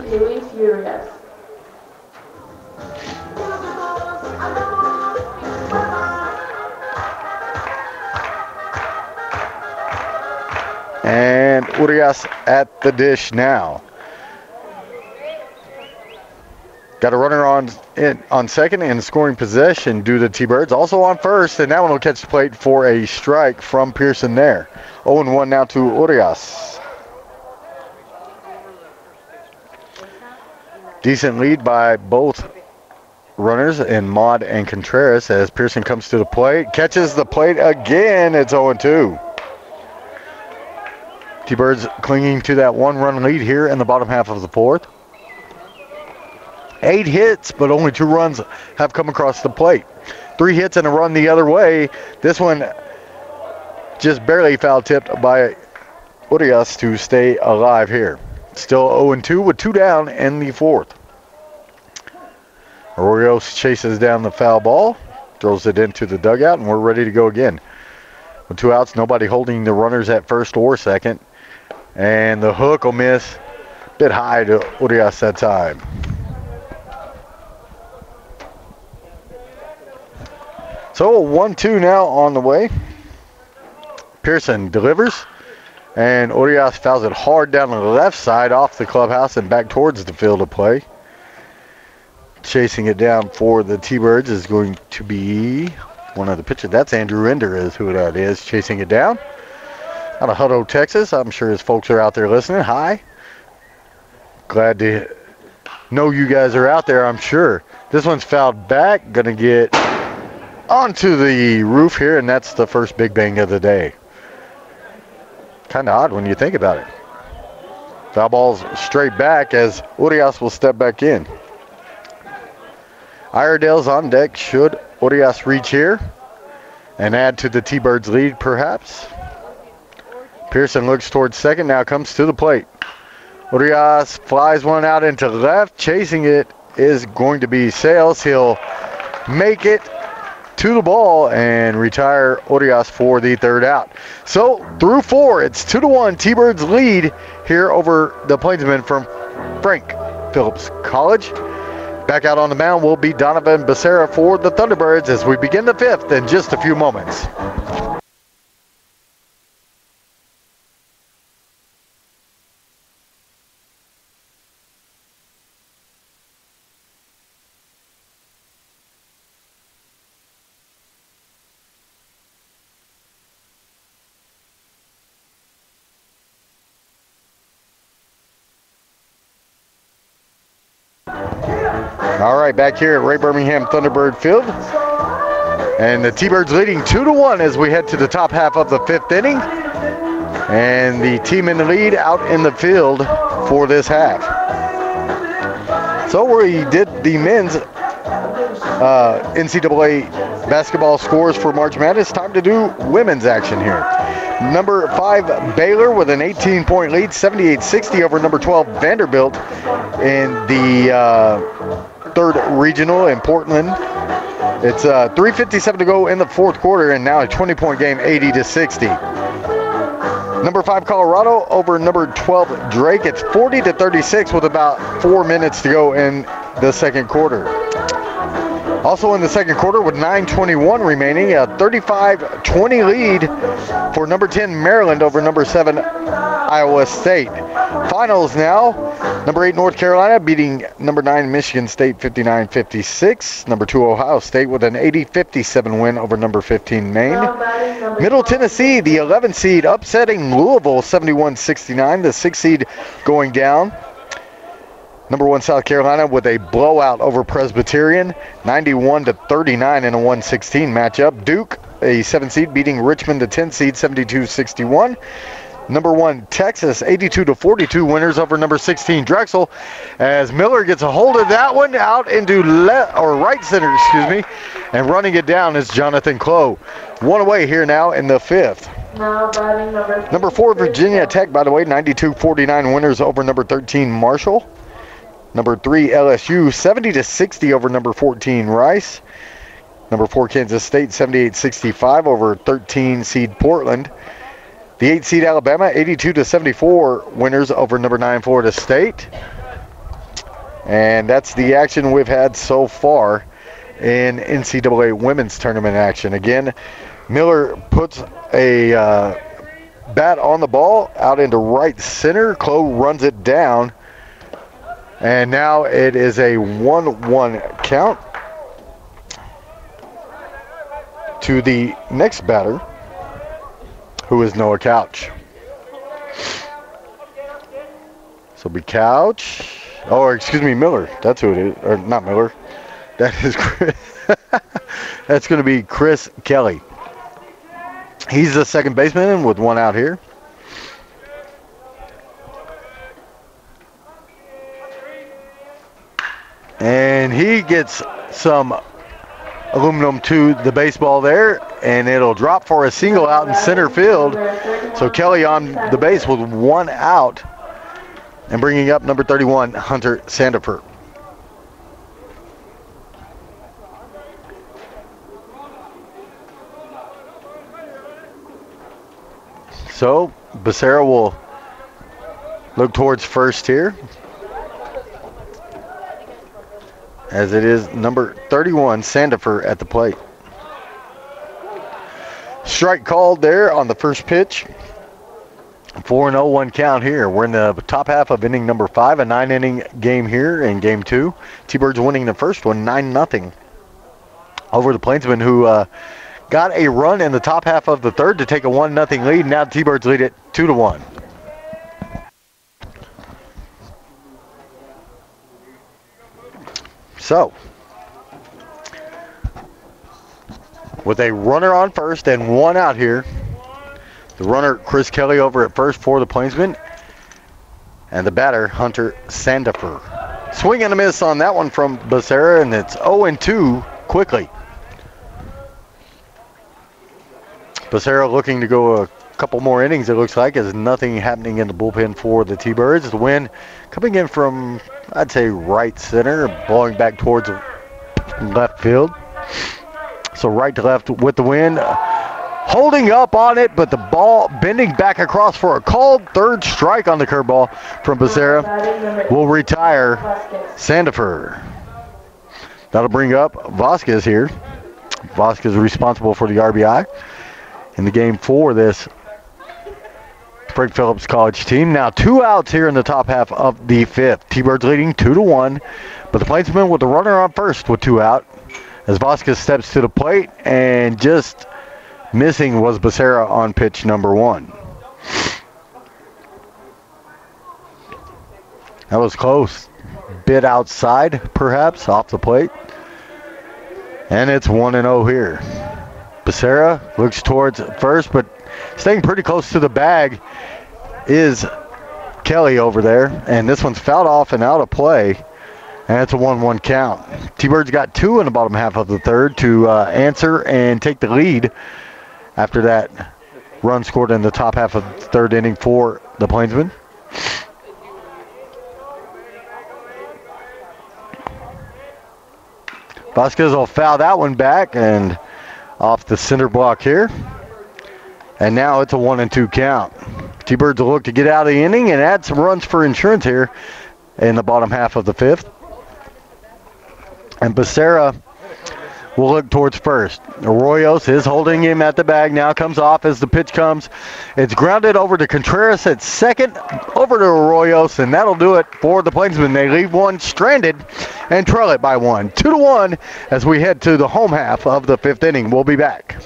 And Urias at the dish now. Got a runner on second and scoring possession due to T-Birds. Also on first, and that one will catch the plate for a strike from Pearson there. 0-1 now to Urias. Decent lead by both runners in Maud and Contreras as Pearson comes to the plate. Catches the plate again. It's 0-2. T-Birds clinging to that 1-run lead here in the bottom half of the 4th. 8 hits, but only 2 runs have come across the plate. 3 hits and a run the other way. This one just barely foul tipped by Urias to stay alive here. Still 0-2 with 2 down in the 4th. Arroyos chases down the foul ball, throws it into the dugout, and we're ready to go again. With 2 outs, nobody holding the runners at first or second. And the hook will miss a bit high to Urias that time. So a 1-2 now on the way. Pearson delivers, and Urias fouls it hard down the left side off the clubhouse and back towards the field of play. Chasing it down for the T-Birds is going to be one of the pitchers. That's Andrew Ender is who that is, chasing it down. Out of Hutto, Texas. I'm sure his folks are out there listening. Hi. Glad to know you guys are out there, I'm sure. This one's fouled back. Going to get onto the roof here, and that's the first big bang of the day. Kind of odd when you think about it. Foul ball's straight back as Urias will step back in. Iredale's on deck should Urias reach here and add to the T-Birds lead perhaps. Pearson looks towards second, now comes to the plate. Urias flies one out into left. Chasing it is going to be Sales. He'll make it to the ball and retire Urias for the 3rd out. So through 4, it's 2-1. T-Birds lead here over the Plainsmen from Frank Phillips College. Back out on the mound will be Donovan Becerra for the Thunderbirds as we begin the fifth in just a few moments. All right, back here at Ray Birmingham Thunderbird Field. And the T-Birds leading 2-1 as we head to the top half of the fifth inning. And the team in the lead out in the field for this half. So we did the men's NCAA basketball scores for March Madness. Time to do women's action here. Number 5 Baylor with an 18-point lead, 78-60 over number 12 Vanderbilt in the third regional in Portland. It's 3:57 to go in the fourth quarter, and now a 20-point game, 80-60. Number 5 Colorado over number 12 Drake. It's 40-36 with about 4 minutes to go in the second quarter. Also in the second quarter with 9:21 remaining, a 35-20 lead for number 10 Maryland over number 7 Iowa State. Finals now, number 8 North Carolina beating number 9 Michigan State 59-56. Number 2 Ohio State with an 80-57 win over number 15 Maine. Middle Tennessee, the 11 seed, upsetting Louisville 71-69. The 6 seed going down. Number 1 South Carolina with a blowout over Presbyterian, 91-39 in a 116 matchup. Duke, a 7 seed, beating Richmond, the 10 seed, 72-61. Number 1 Texas, 82-42 winners over number 16 Drexel, as Miller gets a hold of that one out into right center, and running it down is Jonathan Clough. One away here now in the fifth. Now batting Number 4 Virginia Tech, by the way, 92-49 winners over number 13 Marshall. Number 3 LSU, 70-60 over number 14 Rice. Number 4 Kansas State, 78-65 over 13 seed Portland. The 8 seed Alabama, 82-74 winners over number 9 Florida State. And that's the action we've had so far in NCAA women's tournament action. Again, Miller puts a bat on the ball out into right center. Clough runs it down. And now it is a 1-1 count to the next batter, who is Noah Couch. So be Couch. Oh, excuse me, Miller. That's who it is. Or not Miller. That is Chris. That's going to be Chris Kelly. He's the second baseman with 1 out here. And he gets some aluminum to the baseball there, and it'll drop for a single out in center field. So Kelly on the base with 1 out, and bringing up number 31, Hunter Sandifer. So Becerra will look towards first here, as it is number 31, Sandifer, at the plate. Strike called there on the first pitch. 4-0-1 count here. We're in the top half of inning number 5, a 9-inning game here in game 2. T-Birds winning the first one 9-0 over the Plainsmen, who got a run in the top half of the third to take a 1-0 lead. Now the T-Birds lead it 2-1. So, with a runner on first and 1 out here, the runner Chris Kelly over at first for the Plainsmen, and the batter Hunter Sandifer. Swing and a miss on that one from Becerra, and it's 0-2 quickly. Becerra looking to go a couple more innings, it looks like, as nothing happening in the bullpen for the T-Birds. The wind coming in from, I'd say, right center, blowing back towards left field. So right to left with the wind. holding up on it, but the ball bending back across for a called third strike on the curveball from Becerra will retire Sandifer. That'll bring up Vasquez here. Vasquez is responsible for the RBI in the game for this Frank Phillips College team. Now 2 outs here in the top half of the 5th. T-Birds leading 2-1, but the Plainsmen with the runner on first with 2 out as Vasquez steps to the plate, and just missing was Becerra on pitch number 1. That was close. Bit outside, perhaps, off the plate. And it's 1-0 here. Becerra looks towards first, but staying pretty close to the bag is Kelly over there. And this one's fouled off and out of play. And it's a 1-1 count. T-Birds got 2 in the bottom half of the 3rd to answer and take the lead after that run scored in the top half of the 3rd inning for the Plainsmen. Vasquez will foul that one back and off the center block here. And now it's a 1-2 count. T-Birds will look to get out of the inning and add some runs for insurance here in the bottom half of the 5th. And Becerra will look towards first. Arroyos is holding him at the bag. Now comes off as the pitch comes. It's grounded over to Contreras at second, over to Arroyos, and that'll do it for the Plainsmen. They leave one stranded and trail it by 1. 2-1 as we head to the home half of the 5th inning. We'll be back.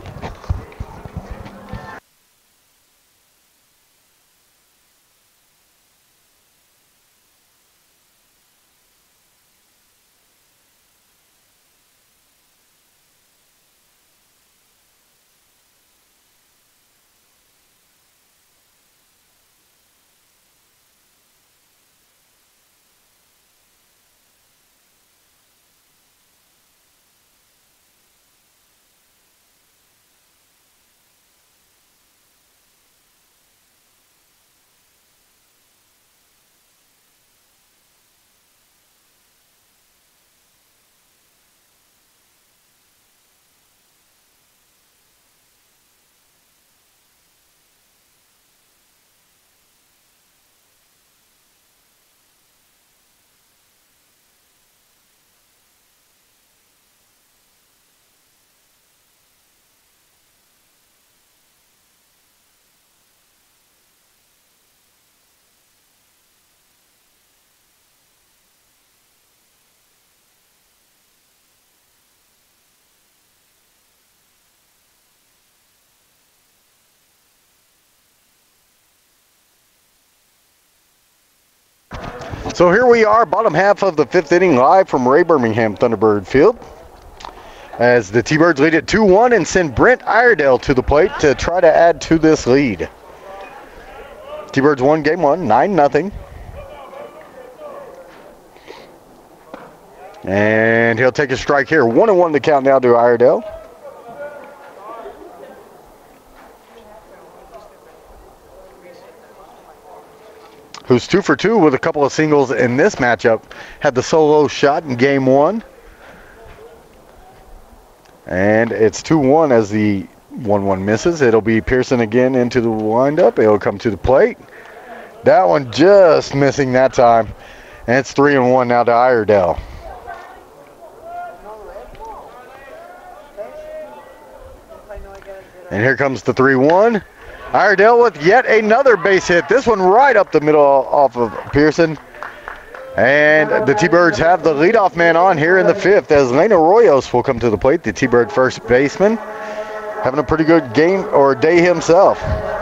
So here we are, bottom half of the 5th inning, live from Ray Birmingham Thunderbird Field, as the T-Birds lead it 2-1 and send Brent Iredale to the plate to try to add to this lead. T-Birds won game 1, 9-0. And he'll take a strike here. 1-1 to count now to Iredale. Who's 2 for 2 with a couple of singles in this matchup. Had the solo shot in game 1. And it's 2-1 as the 1-1 misses. It'll be Pearson again into the windup. It'll come to the plate. That one just missing that time. And it's 3-1 now to Iredale. And here comes the 3-1. Iredale with yet another base hit. This one right up the middle off of Pearson. And the T-Birds have the leadoff man on here in the 5th as Lane Arroyos will come to the plate, the T-Bird first baseman. Having a pretty good game or day himself.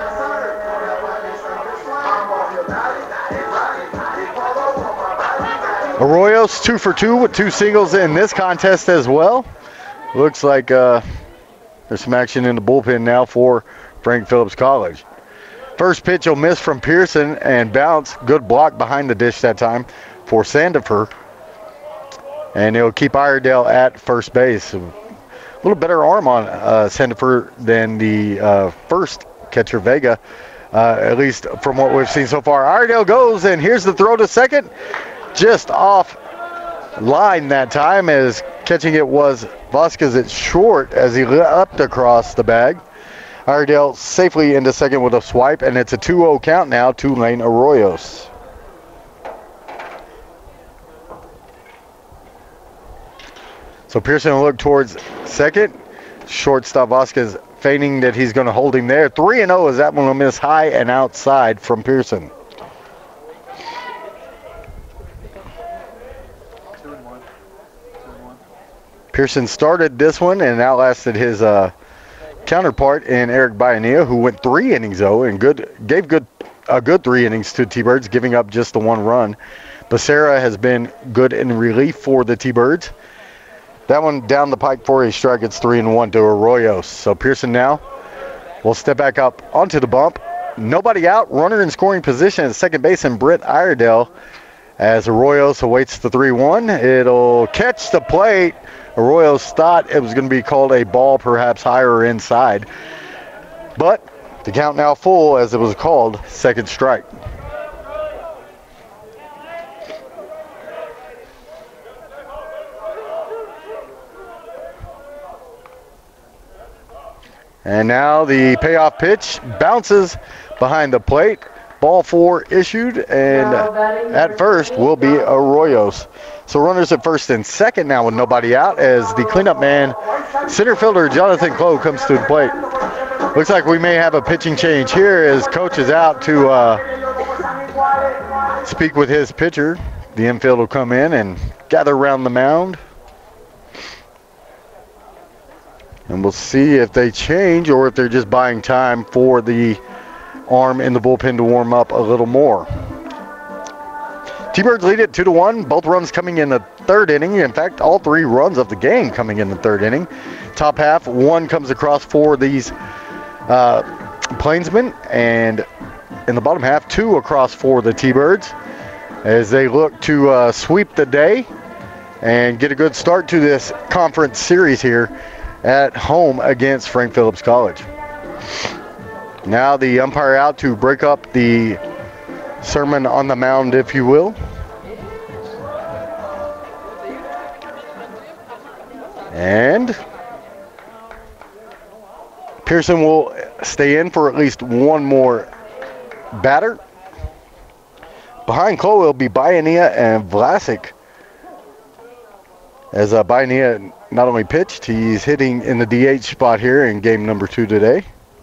Arroyos 2 for 2 with 2 singles in this contest as well. Looks like there's some action in the bullpen now for Frank Phillips College. First pitch will miss from Pearson and bounce. Good block behind the dish that time for Sandifer. And he'll keep Iredale at first base. A little better arm on Sandifer than the first catcher, Vega, at least from what we've seen so far. Iredale goes, and here's the throw to second. Just off line that time, as catching it was Vasquez at short as he leapt across the bag. Iredale safely into second with a swipe, and it's a 2-0 count now to Lane Arroyos. So Pearson will look towards second. Shortstop Vasquez feigning that he's going to hold him there. 3-0 as that one will miss high and outside from Pearson. 2-1. Pearson started this one and outlasted his counterpart in Eric Bayanea, who went 3 innings though and gave a good 3 innings to T-Birds, giving up just the 1 run. Becerra has been good in relief for the T-Birds. That one down the pike for a strike. It's 3-1 to Arroyos. So Pearson now will step back up onto the bump. Nobody out. Runner in scoring position at second base, and Britt Iredale as Arroyos awaits the 3-1. It'll catch the plate. Arroyos thought it was going to be called a ball, perhaps higher or inside. But the count now full as it was called second strike. And now the payoff pitch bounces behind the plate. Ball 4 issued, and at first will be Arroyos. So runners at first and second now with nobody out as the cleanup man, center fielder Jonathan Clough, comes to the plate. Looks like we may have a pitching change here as coach is out to speak with his pitcher. The infield will come in and gather around the mound. And we'll see if they change or if they're just buying time for the arm in the bullpen to warm up a little more. T-Birds lead it 2-1. Both runs coming in the third inning. In fact, all 3 runs of the game coming in the third inning. Top half, 1 comes across for these Plainsmen, and in the bottom half, 2 across for the T-Birds as they look to sweep the day and get a good start to this conference series here at home against Frank Phillips College. Now the umpire out to break up the sermon on the mound, if you will. And Pearson will stay in for at least 1 more batter. Behind Cole will be Bayanea and Vlasic. As Bayanea not only pitched, he's hitting in the DH spot here in game number 2 today.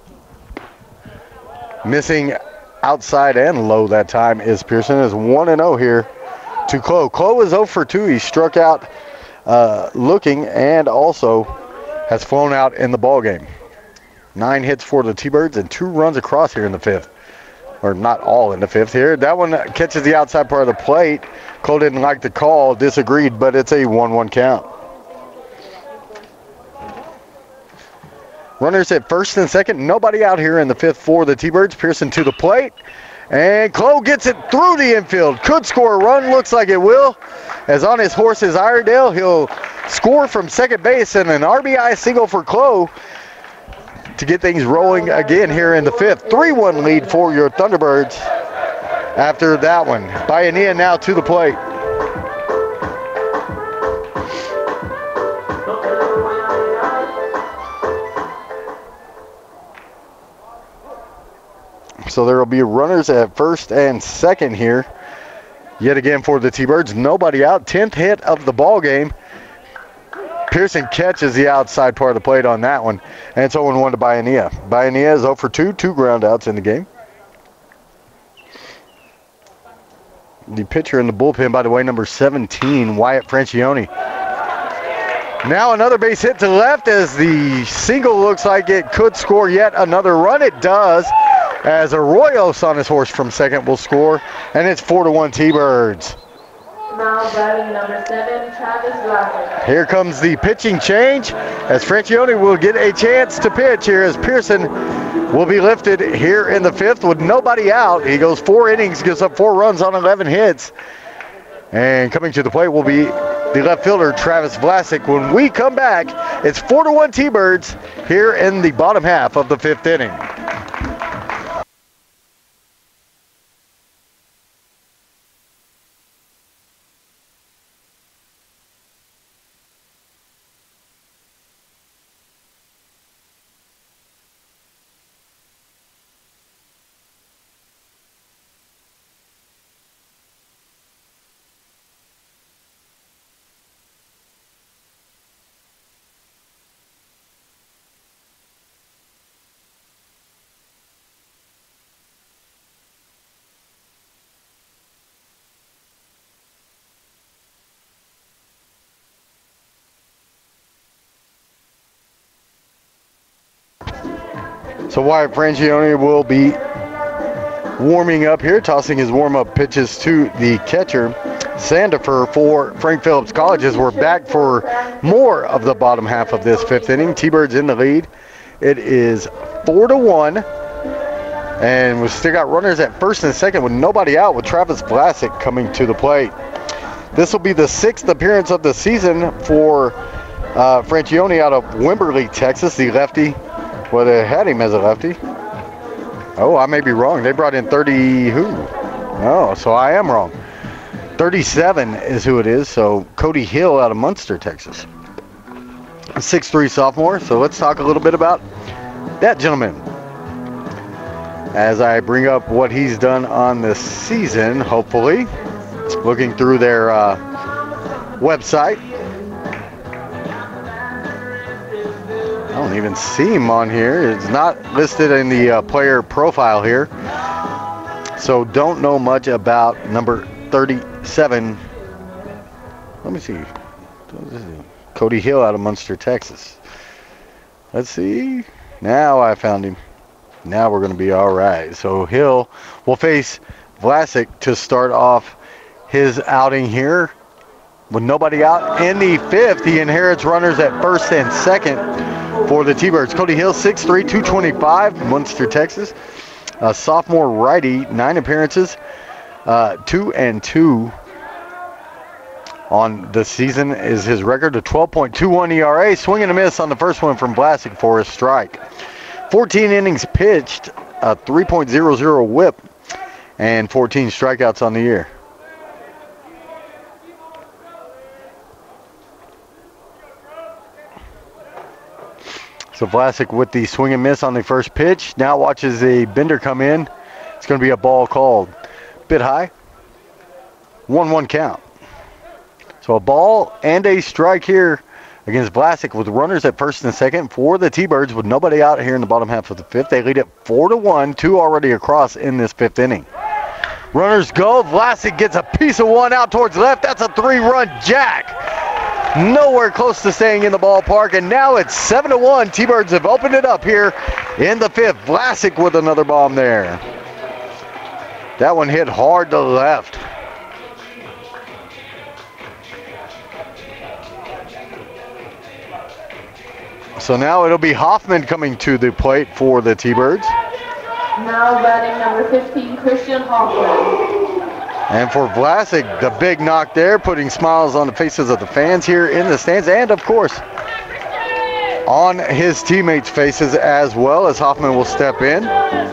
Missing outside and low that time is Pearson, is 1-0 here to Clough. Clough is 0 for 2. He struck out looking and also has flown out in the ball game. 9 hits for the T-Birds and 2 runs across here in the 5th. Or not all in the 5th here. That one catches the outside part of the plate. Cole didn't like the call, disagreed, but it's a 1-1 count. Runners at first and second. Nobody out here in the 5th for the T-Birds. Pearson to the plate. And Clough gets it through the infield. Could score a run. Looks like it will. As on his horse is Iredale. He'll score from second base and an RBI single for Clough to get things rolling again here in the 5th. 3-1 lead for your Thunderbirds after that one. Bayanea now to the plate. So there will be runners at first and second here. Yet again for the T-Birds. Nobody out. 10th hit of the ball game. Pearson catches the outside part of the plate on that one. And it's 0-1 to Bayanea. Bayanea is 0 for 2. 2 ground outs in the game. The pitcher in the bullpen, by the way, number 17, Wyatt Francione. Now another base hit to left as the single looks like it could score yet another run. It does, as Arroyos on his horse from second will score, and it's 4-1 T-Birds. Now batting number 7, Travis Vlasic. Here comes the pitching change as Francione will get a chance to pitch here as Pearson will be lifted here in the 5th with nobody out. He goes 4 innings, gives up 4 runs on 11 hits. And coming to the plate will be the left fielder, Travis Vlasic. When we come back, it's 4-1 T-Birds here in the bottom half of the 5th inning. So Wyatt Francione will be warming up here, tossing his warm-up pitches to the catcher, Sandifer, for Frank Phillips College, as we're back for more of the bottom half of this 5th inning. T-Birds in the lead. It is 4-1. And we've still got runners at first and second with nobody out, with Travis Vlasic coming to the plate. This will be the 6th appearance of the season for Francione out of Wimberley, Texas, the lefty. Well, they had him as a lefty. Oh, I may be wrong. They brought in 30 who? Oh, so I am wrong. 37 is who it is. So Cody Hill out of Munster, Texas. 6'3" sophomore. So let's talk a little bit about that gentleman, as I bring up what he's done on the season, hopefully. Looking through their website. I don't even see him on here. It's not listed in the player profile here. So don't know much about number 37. Let me see. Cody Hill out of Munster, Texas. Let's see. Now I found him. Now we're going to be all right. So Hill will face Vlasic to start off his outing here. With nobody out in the 5th, he inherits runners at first and second for the T-Birds. Cody Hill, 6'3", 225, Munster, Texas. A sophomore righty, 9 appearances, 2-2 on the season is his record. A 12.21 ERA. Swing and a miss on the first one from Vlasic for a strike. 14 innings pitched, a 3.00 whip, and 14 strikeouts on the year. So Vlasic with the swing and miss on the first pitch. Now watches a bender come in. It's going to be a ball called. Bit high. 1-1 count. So a ball and a strike here against Vlasic, with runners at first and second for the T-Birds, with nobody out here in the bottom half of the 5th. They lead it 4-1, 2 already across in this 5th inning. Runners go. Vlasic gets a piece of one out towards left. That's a 3-run jack. Nowhere close to staying in the ballpark, and now it's 7-1. T-Birds have opened it up here in the 5th. Vlasic with another bomb there. That one hit hard to left. So now it'll be Hoffman coming to the plate for the T-Birds. Now batting number 15, Christian Hoffman. And for Vlasic, the big knock there, putting smiles on the faces of the fans here in the stands, and of course on his teammates' faces as well, as Hoffman will step in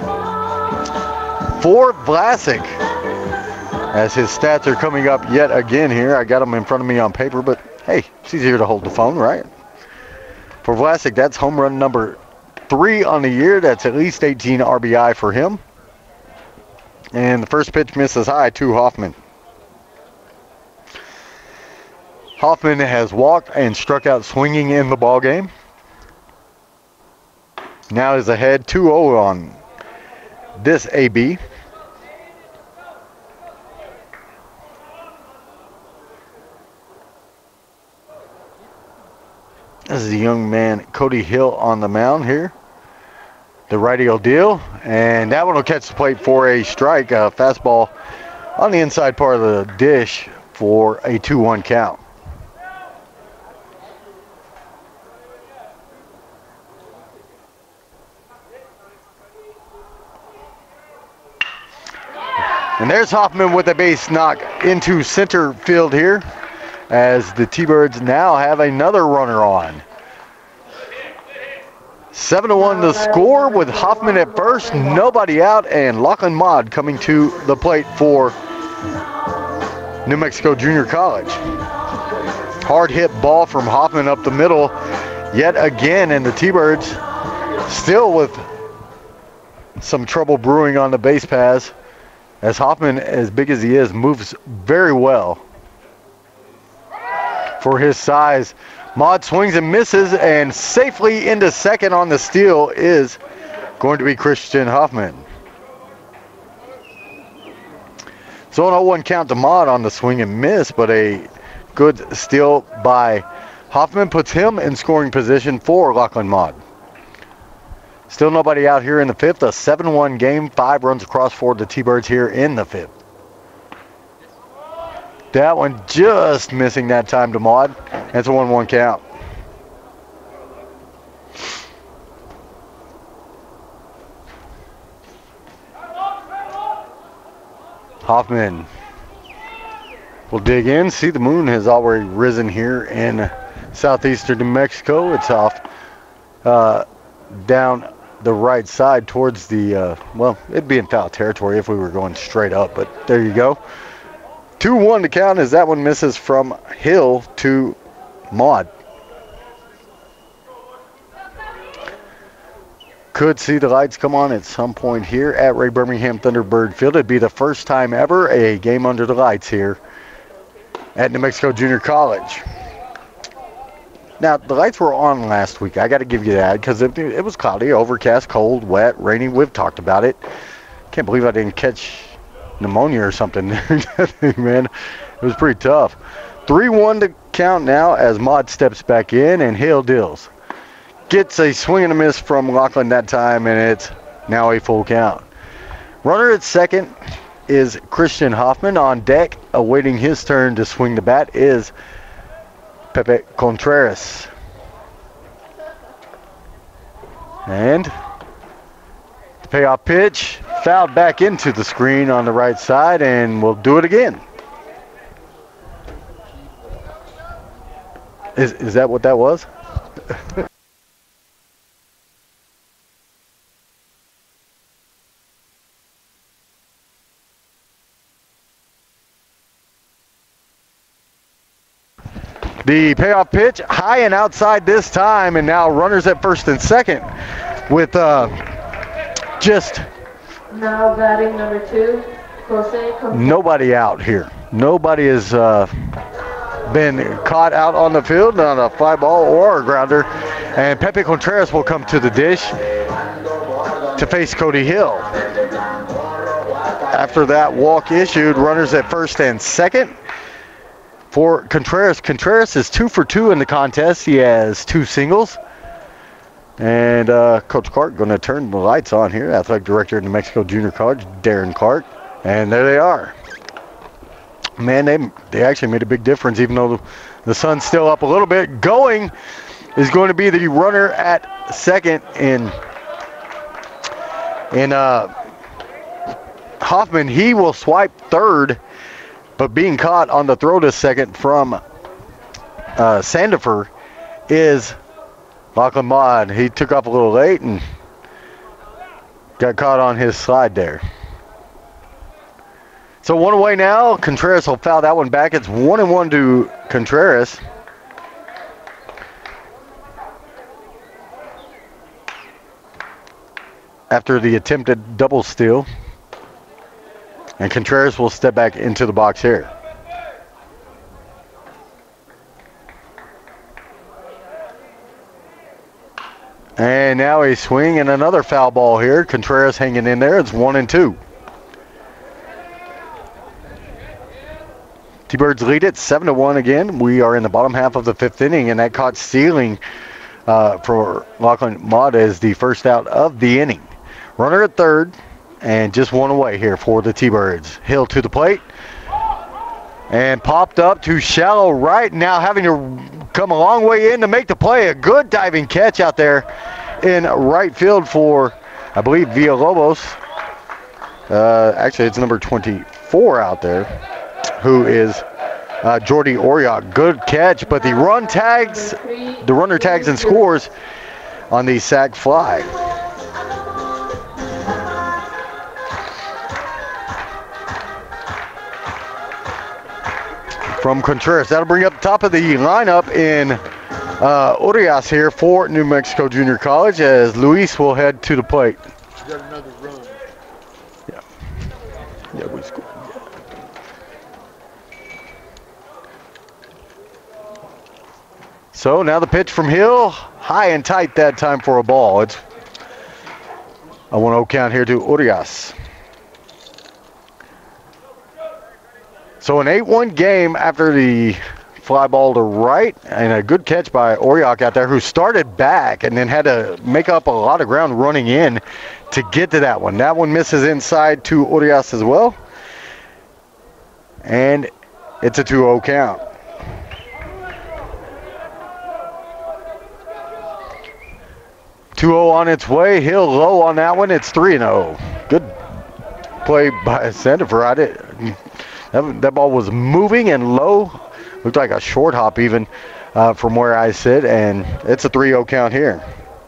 for Vlasic, as his stats are coming up yet again here. I got them in front of me on paper, but hey, it's easier to hold the phone, right? For Vlasic, that's home run number 3 on the year. That's at least 18 RBI for him. And the first pitch misses high to Hoffman. Hoffman has walked and struck out swinging in the ballgame. Now is ahead 2-0 on this AB. This is the young man Cody Hill on the mound here. The righty will deal, and that one will catch the plate for a strike. A fastball on the inside part of the dish for a 2-1 count. And there's Hoffman with a base knock into center field here, as the T-Birds now have another runner on. 7-1 the score, with Hoffman at first, nobody out, and Lachlan Maude coming to the plate for New Mexico Junior College. Hard hit ball from Hoffman up the middle yet again, and the T-Birds still with some trouble brewing on the base paths, as Hoffman, as big as he is, moves very well for his size. Maude swings and misses, and safely into second on the steal is going to be Christian Hoffman. So an 0-1 count to Maude on the swing and miss, but a good steal by Hoffman puts him in scoring position for Lachlan Maude. Still nobody out here in the fifth. A 7-1 game. 5 runs across for the T-Birds here in the fifth. That one just missing that time to Maud. That's a 1-1 count. Hoffman will dig in. See, the moon has already risen here in southeastern New Mexico. It's off down the right side towards the, well, it'd be in foul territory if we were going straight up, but there you go. 2-1 to count as that one misses from Hill to Maud. Could see the lights come on at some point here at Ray Birmingham Thunderbird Field. It'd be the first time ever a game under the lights here at New Mexico Junior College. Now, the lights were on last week. I got to give you that because it was cloudy, overcast, cold, wet, rainy. We've talked about it. Can't believe I didn't catch pneumonia or something, man. It was pretty tough. 3-1 to count now as Maud steps back in and Hale deals. Gets a swing and a miss from Lachlan that time, and it's now a full count. Runner at second is Christian Hoffman. On deck, awaiting his turn to swing the bat, is Pepe Contreras. And the payoff pitch fouled back into the screen on the right side, and we'll do it again. Is that what that was? The payoff pitch high and outside this time, and now runners at first and second with just Now batting number 2, Jose Contreras. nobody out here. Nobody has been caught out on the field on a fly ball or a grounder, and Pepe Contreras will come to the dish to face Cody Hill. After that walk issued, runners at first and second. For Contreras, Contreras is 2 for 2 in the contest. He has 2 singles. And Coach Clark going to turn the lights on here. Athletic Director of New Mexico Junior College, Darren Clark. And there they are. Man, they actually made a big difference, even though the sun's still up a little bit. Going is going to be the runner at second in Hoffman. He will swipe third, but being caught on the throw to second from Sandifer is Lachlan Maud. He took off a little late and got caught on his slide there. So 1 away now. Contreras will foul that one back. It's 1-1 to Contreras. After the attempted double steal. And Contreras will step back into the box here. And now a swing and another foul ball here. Contreras hanging in there. It's 1-2. T-Birds lead it 7-1 again. We are in the bottom half of the 5th inning, and that caught stealing for Lachlan Maud as the first out of the inning. Runner at third. And just 1 away here for the T-Birds. Hill to the plate. And popped up to shallow right. Now having to come a long way in to make the play. A good diving catch out there in right field for, I believe, Villalobos. Actually, it's number 24 out there, who is Jordy Oriok. Good catch, but the runner tags and scores on the sac fly. From Contreras. That'll bring up the top of the lineup in Urias here for New Mexico Junior College as Luis will head to the plate. Got another run. Yeah, we scored. So now the pitch from Hill, high and tight that time for a ball. It's a 1-0 count here to Urias. So an 8-1 game after the fly ball to right, and a good catch by Oriak out there, who started back and then had to make up a lot of ground running in to get to that one. That one misses inside to Orias as well, and it's a 2-0 count. On its way. Hill low on that one. It's 3-0. Good play by Sandifer. That ball was moving and low. Looked like a short hop even from where I sit, and it's a 3-0 count here.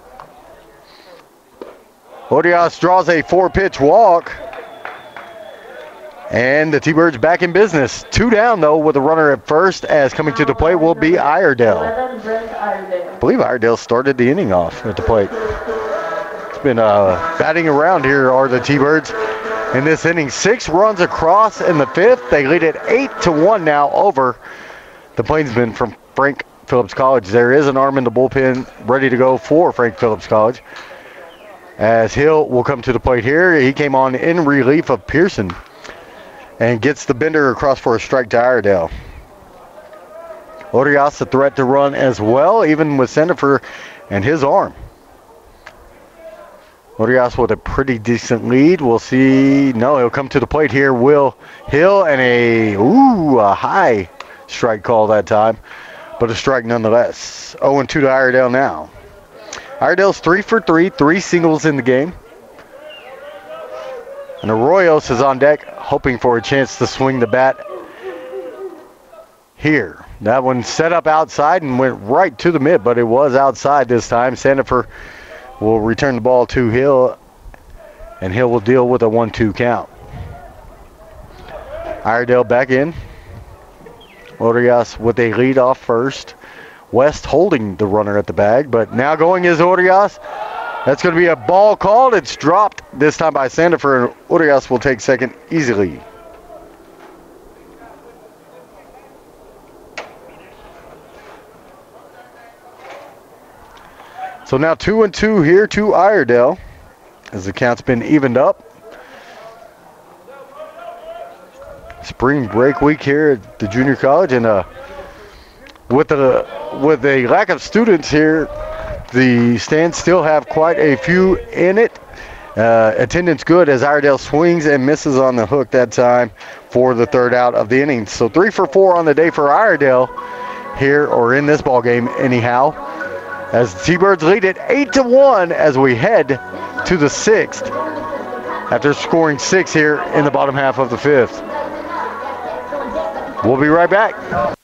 Odias draws a 4-pitch walk, and the T-Birds back in business. 2 down, though, with a runner at first, as coming to the plate will be Iredale. I believe Iredale started the inning off at the plate. It's been batting around here are the T-Birds in this inning. 6 runs across in the 5th. They lead it 8-1 now over the Plainsmen from Frank Phillips College. There is an arm in the bullpen ready to go for Frank Phillips College, as Hill will come to the plate here. He came on in relief of Pearson and gets the bender across for a strike to Iredale. Orias a threat to run as well, even with Sandifer and his arm. Orias with a pretty decent lead. We'll see. No, he'll come to the plate here. Will Hill, and a high strike call that time, but a strike nonetheless. 0-2 to Iredale now. Iredale's 3 for 3, 3 singles in the game. And Arroyos is on deck, hoping for a chance to swing the bat here. That one set up outside and went right to the mid, but it was outside this time. Sandifer will return the ball to Hill, and Hill will deal with a 1-2 count. Iredale back in. Orias with a lead off first. West holding the runner at the bag, but now going is Orias. That's going to be a ball called. It's dropped this time by Sandifer, and Orias will take second easily. So now 2-2 here to Iredale, as the count's been evened up. Spring break week here at the junior college, and with a lack of students here, the stands still have quite a few in it. Attendance good, as Iredale swings and misses on the hook that time for the 3rd out of the inning. So 3 for 4 on the day for Iredale here, or in this ball game anyhow, as the T-Birds lead it 8-1 as we head to the 6th after scoring 6 here in the bottom half of the 5th. We'll be right back.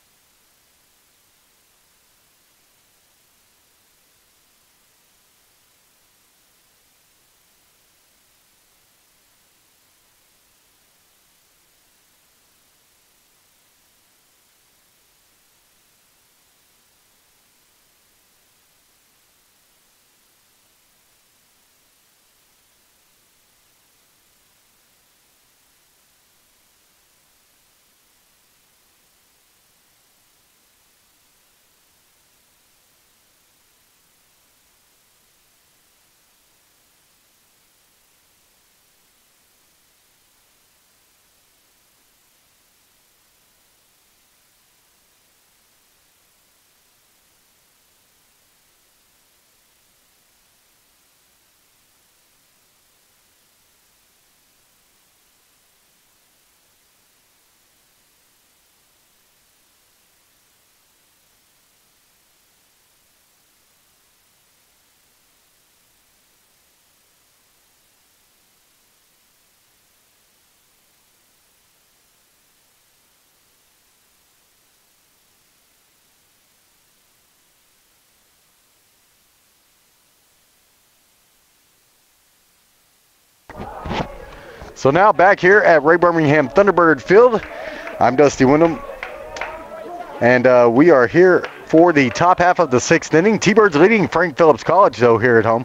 So now back here at Ray Birmingham Thunderbird Field, I'm Dusty Wyndham, and we are here for the top half of the 6th inning. T-Birds leading Frank Phillips College, though, here at home,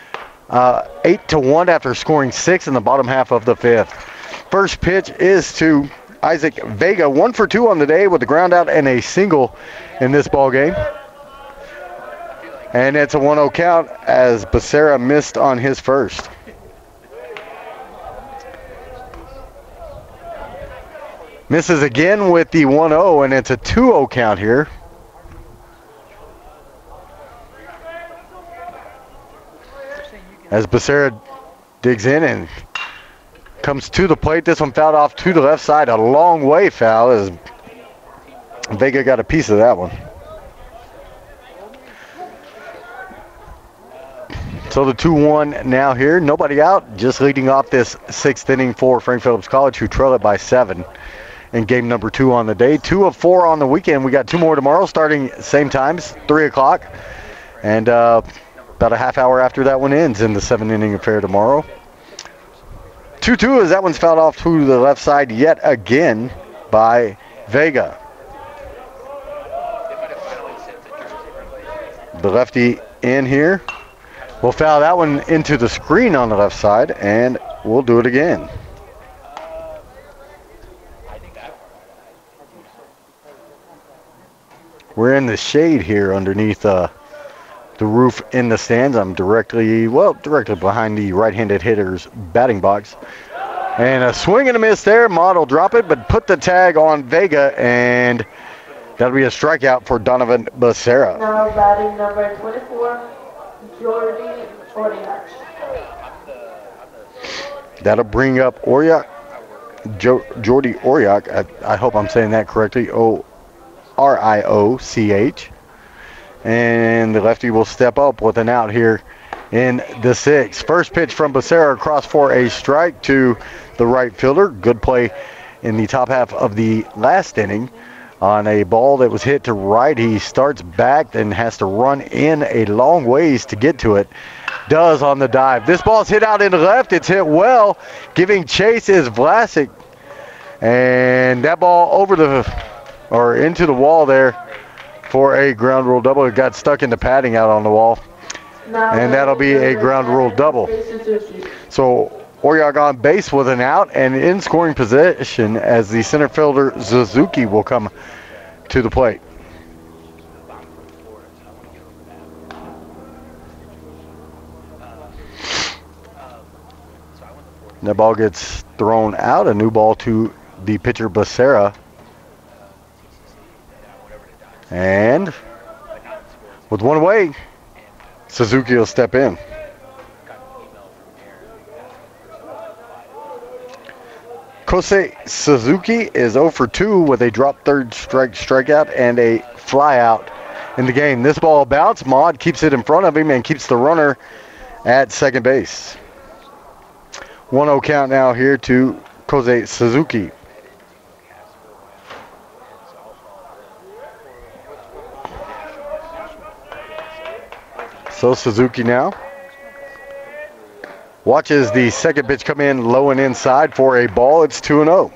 8-1 after scoring 6 in the bottom half of the 5th. First pitch is to Isaac Vega, 1 for 2 on the day with a ground out and a single in this ball game. And it's a 1-0 count as Becerra missed on his first. Misses again with the 1-0, and it's a 2-0 count here. As Becerra digs in and comes to the plate. This one fouled off to the left side. A long way foul as Vega got a piece of that one. So the 2-1 now here. Nobody out. Just leading off this 6th inning for Frank Phillips College, who trail it by 7 in game number 2 on the day. 2 of 4 on the weekend. We got 2 more tomorrow starting same times, 3 o'clock. And about a half hour after that one ends in the 7th inning affair tomorrow. 2-2 as that one's fouled off to the left side yet again by Vega. The lefty in here. We'll foul that one into the screen on the left side, and we'll do it again. We're in the shade here underneath the roof in the stands. I'm directly behind the right-handed hitter's batting box. And a swing and a miss there. Mott will drop it, but put the tag on Vega, and that'll be a strikeout for Donovan Becerra. Now batting number 24, Jordy Oriak. That'll bring up Oriak, Jordy Oriak. I hope I'm saying that correctly. O-R-I-O-C-H. And the lefty will step up with an out here in the 6th. First pitch from Becerra across for a strike to the right fielder. Good play in the top half of the last inning on a ball that was hit to right. He starts back and has to run in a long ways to get to it. Does on the dive. This ball's hit out in the left. It's hit well. Giving chase is Vlasic. And that ball into the wall there for a ground rule double. It got stuck in the padding out on the wall. And that'll be a ground rule double. So Oriak on base with an out and in scoring position as the center fielder Suzuki will come to the plate. That ball gets thrown out. A new ball to the pitcher Becerra. And with one away, Suzuki will step in. Kosei Suzuki is 0 for 2 with a drop third strikeout and a fly out in the game. This ball bounce. Maud keeps it in front of him and keeps the runner at second base. 1-0 count now here to Kosei Suzuki. So Suzuki now watches the second pitch come in low and inside for a ball. It's 2-0.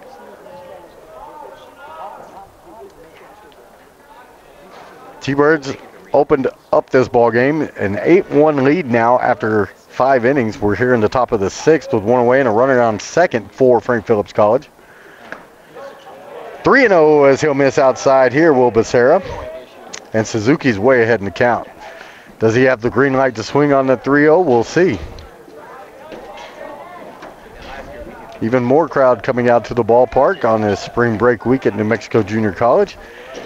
T-Birds opened up this ball game, an 8-1 lead now after 5 innings. We're here in the top of the 6th with 1 away and a runner on second for Frank Phillips College. 3-0 as he'll miss outside here, will Becerra. And Suzuki's way ahead in the count. Does he have the green light to swing on the 3-0? We'll see. Even more crowd coming out to the ballpark on this spring break week at New Mexico Junior College.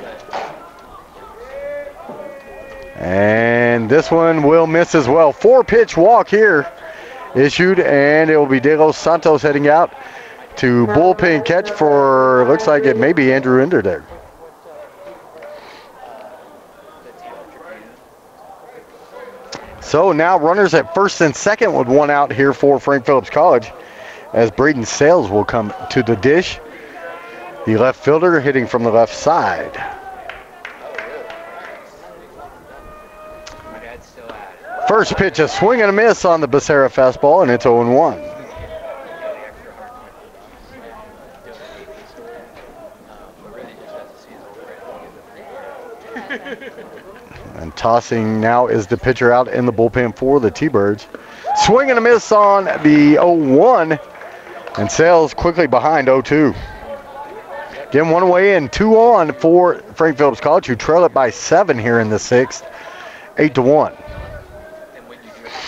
And this one will miss as well. 4-pitch walk here issued, and it will be De Los Santos heading out to bullpen catch for, looks like it may be Andrew Ender there. So now runners at first and second with 1 out here for Frank Phillips College as Braden Sales will come to the dish. The left fielder hitting from the left side. First pitch, a swing and a miss on the Becerra fastball, and it's 0-1. And tossing now is the pitcher out in the bullpen for the T-Birds. Swing and a miss on the 0-1, and Sales quickly behind 0-2. Again, 1 away and 2 on for Frank Phillips College, who trail it by 7 here in the 6th, 8-1.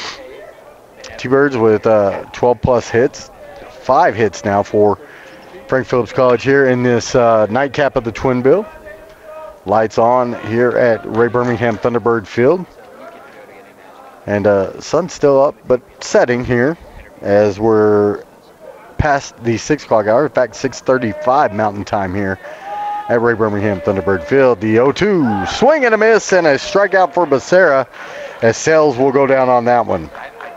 T-Birds with 12 plus hits, 5 hits now for Frank Phillips College here in this nightcap of the Twin Bill. Lights on here at Ray Birmingham Thunderbird Field. And sun's still up, but setting here as we're past the 6 o'clock hour. In fact, 6:35 Mountain Time here at Ray Birmingham Thunderbird Field. The 0-2 swing and a miss and a strikeout for Becerra, as Sales will go down on that one.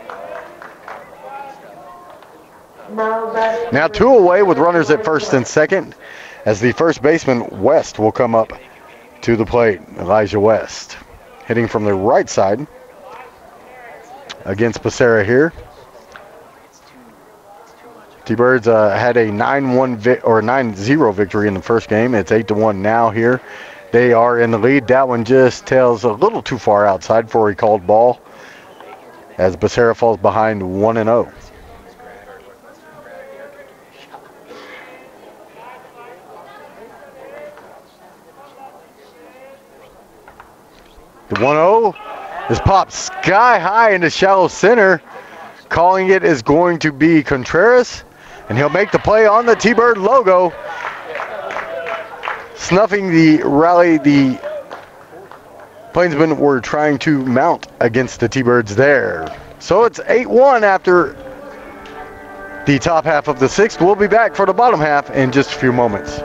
Now 2 away with runners at first and second, as the first baseman West will come up to the plate. Elijah West hitting from the right side against Becerra here. T-Birds had a 9-0 victory in the first game. It's 8-1 now here. They are in the lead. That one just tails a little too far outside for a called ball, as Becerra falls behind 1-0. The 1-0 is popped sky high into shallow center. Calling it is going to be Contreras, and he'll make the play on the T-Bird logo. Snuffing the rally the Plainsmen were trying to mount against the T-Birds there. So it's 8-1 after the top half of the 6th. We'll be back for the bottom half in just a few moments.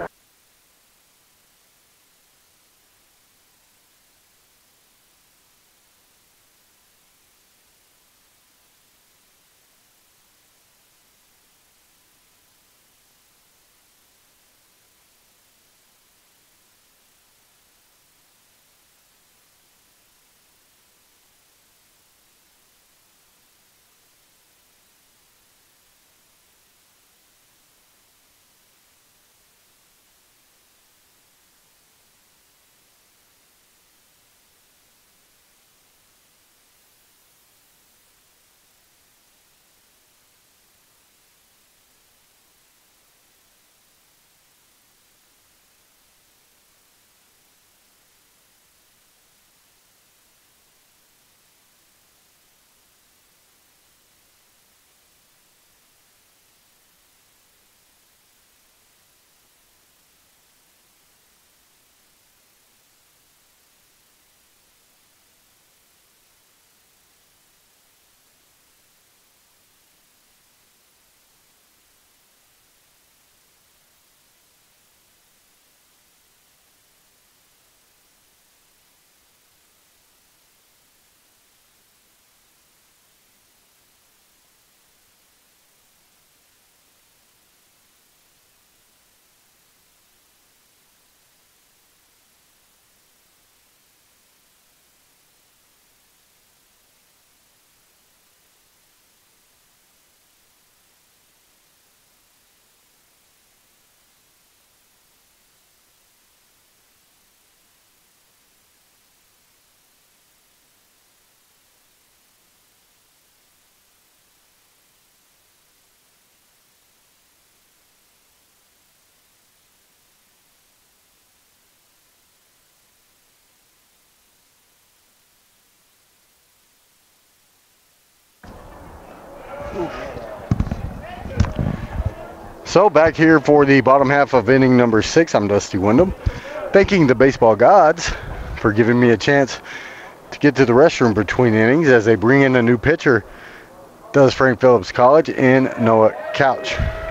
So back here for the bottom half of inning number 6, I'm Dusty Wyndham, thanking the baseball gods for giving me a chance to get to the restroom between innings as they bring in a new pitcher. Does Frank Phillips College in Noah Couch.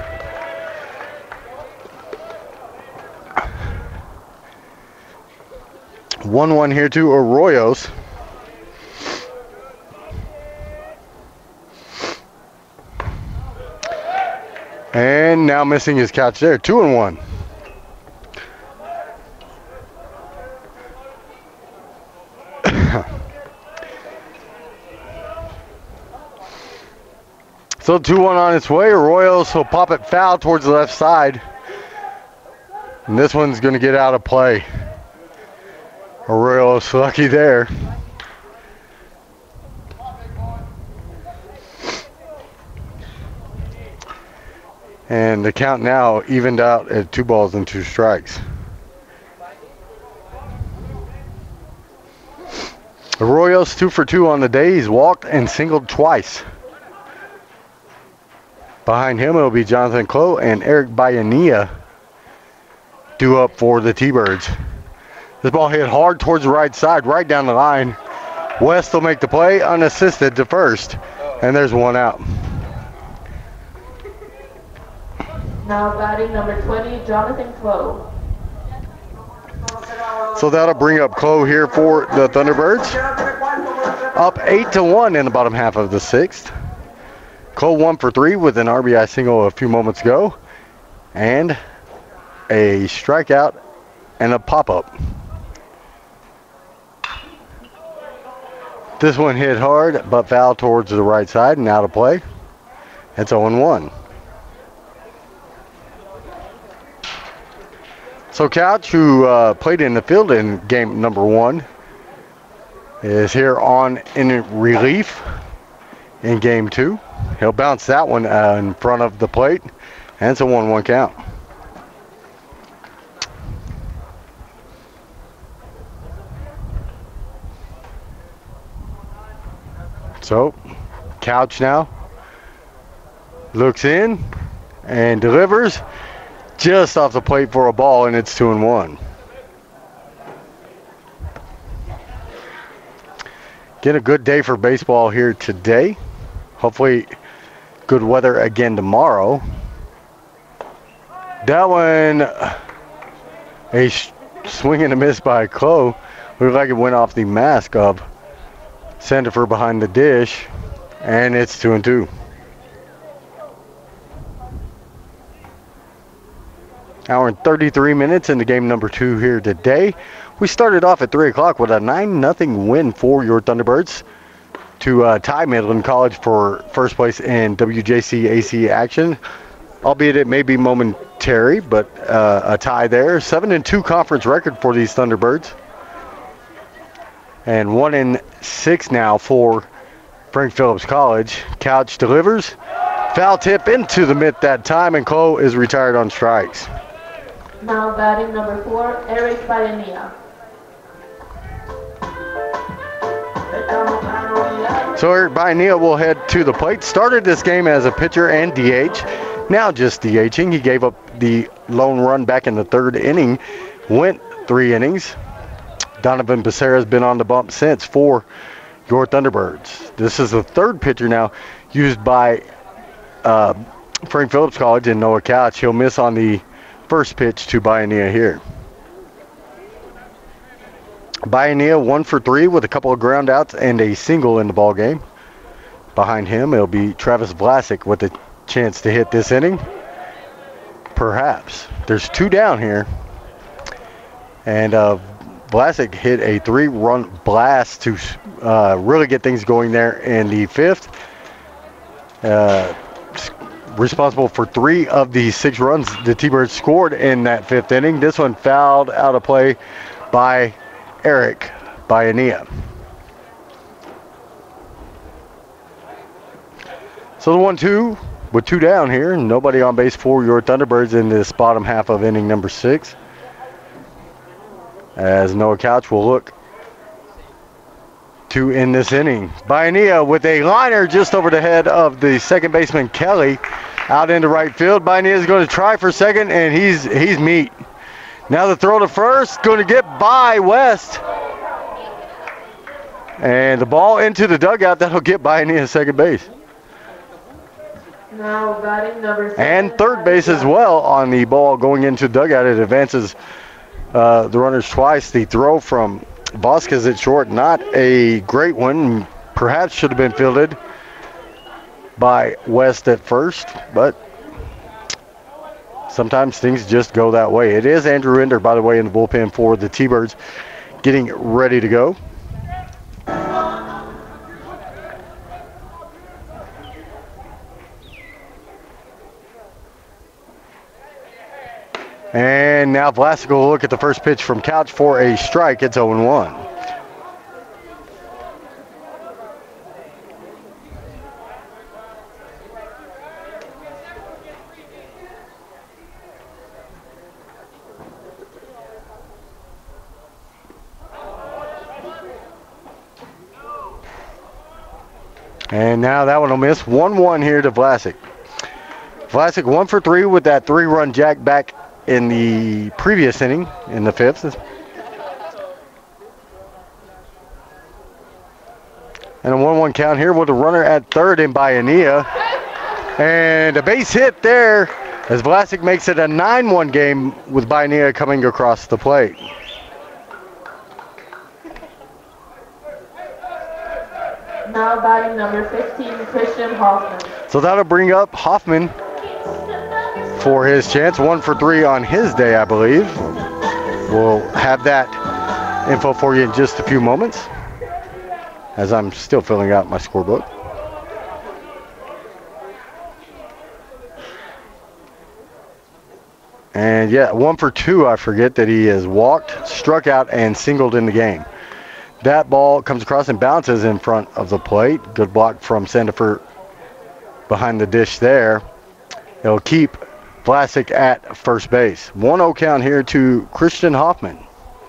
1-1 here to Arroyos. And now missing his catch there. 2-1. So 2-1 on its way. Arroyos will pop it foul towards the left side. And this one's going to get out of play. Arroyos lucky there. And the count now evened out at 2 balls and 2 strikes. Arroyos 2 for 2 on the day. He's walked and singled twice. Behind him, it'll be Jonathan Clough and Eric Bayania due up for the T-Birds. This ball hit hard towards the right side, right down the line. West will make the play unassisted to first, and there's one out. Now batting number 20, Jonathan Clough. So that'll bring up Clough here for the Thunderbirds. Up 8-1 in the bottom half of the sixth. Clough 1 for 3 with an RBI single a few moments ago, and a strikeout and a pop-up. This one hit hard, but foul towards the right side and out of play. It's 0-1. So Couch, who played in the field in game number 1, is here on in relief in game 2. He'll bounce that one in front of the plate, and it's a 1-1 count. So, Couch now looks in and delivers just off the plate for a ball, and it's 2-1. Get a good day for baseball here today. Hopefully good weather again tomorrow. That one, a swing and a miss by Clough. Looked like it went off the mask of Sandifer behind the dish, and it's 2-2. Hour and 33 minutes into game number 2 here today. We started off at 3 o'clock with a 9-0 win for your Thunderbirds to tie Midland College for first place in WJC AC action. Albeit it may be momentary, but a tie there. 7-2 conference record for these Thunderbirds. And 1-6 now for Frank Phillips College. Couch delivers. Foul tip into the mitt that time, and Clough is retired on strikes. Now batting number 4, Eric Bayania. So Eric Bayania will head to the plate. Started this game as a pitcher and DH. Now just DHing. He gave up the lone run back in the 3rd inning. Went 3 innings. Donovan Becerra has been on the bump since for your Thunderbirds. This is the 3rd pitcher now used by Frank Phillips College and Noah Couch. He'll miss on the first pitch to Bayania here. Bayania 1 for 3 with a couple of ground outs and a single in the ball game. Behind him, it'll be Travis Vlasic with a chance to hit this inning. Perhaps. There's 2 down here. And Vlasic hit a 3-run blast to really get things going there in the 5th. Responsible for 3 of the 6 runs the T-Birds scored in that 5th inning. This one fouled out of play by Eric Bayania. So the 1-2 with 2 down here. Nobody on base for your Thunderbirds in this bottom half of inning number 6. As Noah Couch will look to end this inning. Bayania with a liner just over the head of the second baseman Kelly out into right field. Bayania is going to try for second, and he's meat. Now the throw to first, going to get by West. And the ball into the dugout. That'll get Bayania second base. Now batting number 7. And third base as well on the ball going into the dugout. It advances the runners twice. The throw from Vasquez at short, not a great one. Perhaps should have been fielded by West at first, but sometimes things just go that way. It is Andrew Ender, by the way, in the bullpen for the T-Birds, getting ready to go. And now Vlasic will look at the first pitch from Couch for a strike. It's 0-1. And now that one will miss. 1-1 here to Vlasic. Vlasic 1 for 3 with that 3-run jack back in the previous inning in the 5th. And a 1-1 count here with a runner at third in Bayanea. And a base hit there as Vlasic makes it a 9-1 game with Bayanea coming across the plate. Now batting number 15, Christian Hoffman. So that'll bring up Hoffman for his chance. 1 for 3 on his day, I believe. We'll have that info for you in just a few moments, as I'm still filling out my scorebook. And yeah, 1 for 2, I forget that he has walked, struck out, and singled in the game. That ball comes across and bounces in front of the plate. Good block from Sandifer behind the dish there. It'll keep Vlasic at first base. 1-0 count here to Christian Hoffman.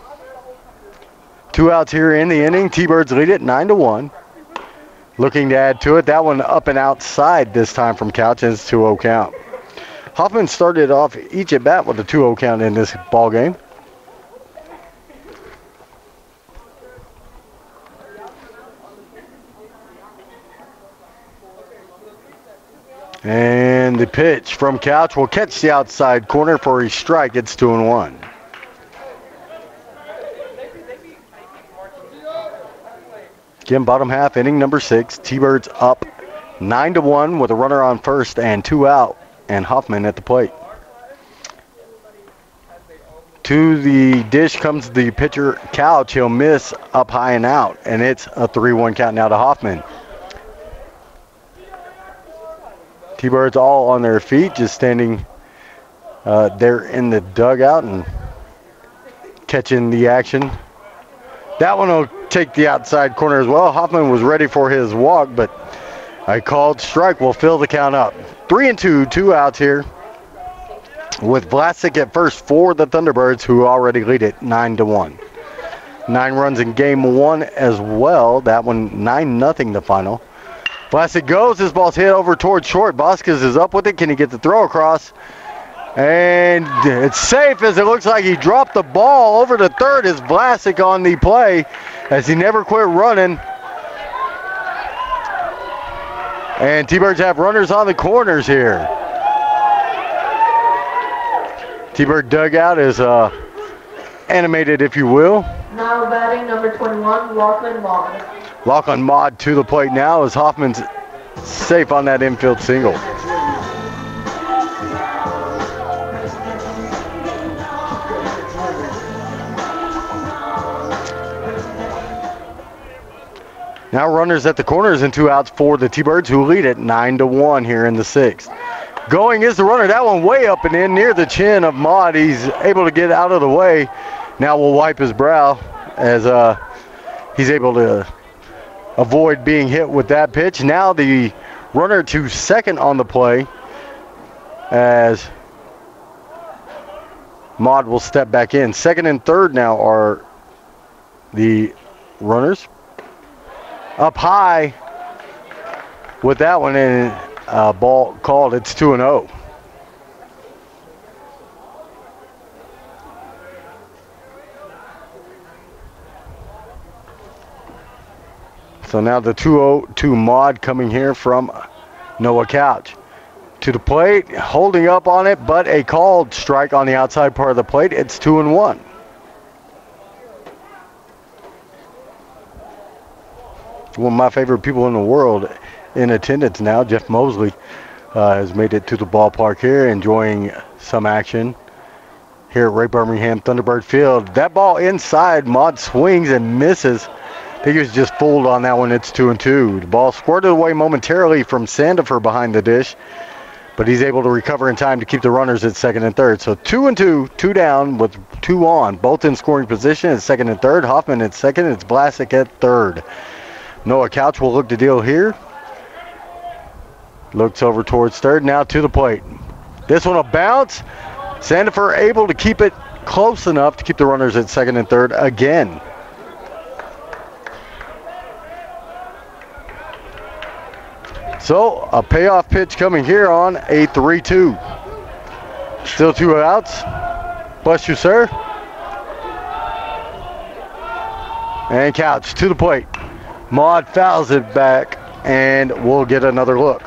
2 outs here in the inning. T-Birds lead it 9-1. Looking to add to it. That one up and outside this time from Couch, and it's 2-0 count. Hoffman started off each at bat with a 2-0 count in this ball game. And the pitch from Couch will catch the outside corner for a strike. It's 2-1. Again, bottom half, inning number 6. T-Birds up 9-1 with a runner on first and 2 out, and Hoffman at the plate. To the dish comes the pitcher, Couch. He'll miss up high and out, and it's a 3-1 count now to Hoffman. T-Birds all on their feet, just standing there in the dugout and catching the action. That one will take the outside corner as well. Hoffman was ready for his walk, but a called strike will fill the count up. 3-2, 2 outs here with Vlasic at first for the Thunderbirds, who already lead it 9-1. 9 runs in game 1 as well. That one 9-0 the final. Vlasic goes. This ball's hit over towards short. Vasquez is up with it. Can he get the throw across? And it's safe, as it looks like he dropped the ball over to third. Is Vlasic on the play as he never quit running. And T-Birds have runners on the corners here. T-Bird dugout is animated, if you will. Now batting number 21, Lachlan Maud. Lachlan Maud to the plate now as Hoffman's safe on that infield single. Now runners at the corners and 2 outs for the T-Birds, who lead it 9-1 here in the 6th. Going is the runner. That one way up and in near the chin of Maud. He's able to get out of the way. Now we'll wipe his brow as he's able to avoid being hit with that pitch. Now the runner to second on the play as Maud will step back in. Second and third now are the runners. Up high with that one, and ball called. It's 2-0. So now the 2-0 to Maud coming here from Noah Couch. To the plate, holding up on it, but a called strike on the outside part of the plate. It's 2-1. One of my favorite people in the world in attendance now, Jeff Mosley, has made it to the ballpark here, enjoying some action here at Ray Birmingham Thunderbird Field. That ball inside, Maud swings and misses. I think he was just fooled on that one. It's 2-2. The ball squirted away momentarily from Sandifer behind the dish, but he's able to recover in time to keep the runners at second and third. So 2-2, 2 down with 2 on, both in scoring position at second and third. Hoffman at second. It's Vlasic at third. Noah Couch will look to deal here. Looks over towards third, now to the plate. This one will bounce. Sandifer able to keep it close enough to keep the runners at second and third again. So a payoff pitch coming here on a 3-2. Still 2 outs. Bless you, sir. And Couch to the plate. Maud fouls it back, and we'll get another look.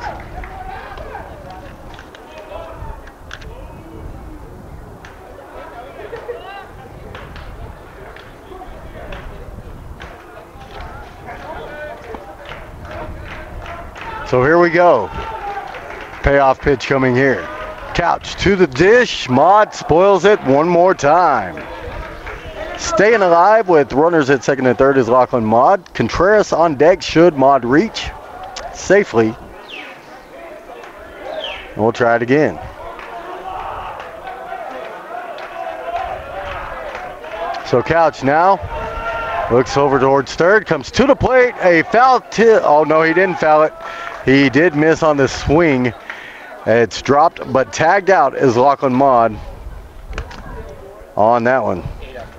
So here we go. Payoff pitch coming here. Couch to the dish. Maud spoils it one more time. Staying alive with runners at second and third is Lachlan Maud. Contreras on deck should Maud reach safely. We'll try it again. So Couch now looks over towards third, comes to the plate, a foul tip. Oh no, he didn't foul it. He did miss on the swing. It's dropped, but tagged out is Lachlan Maud on that one.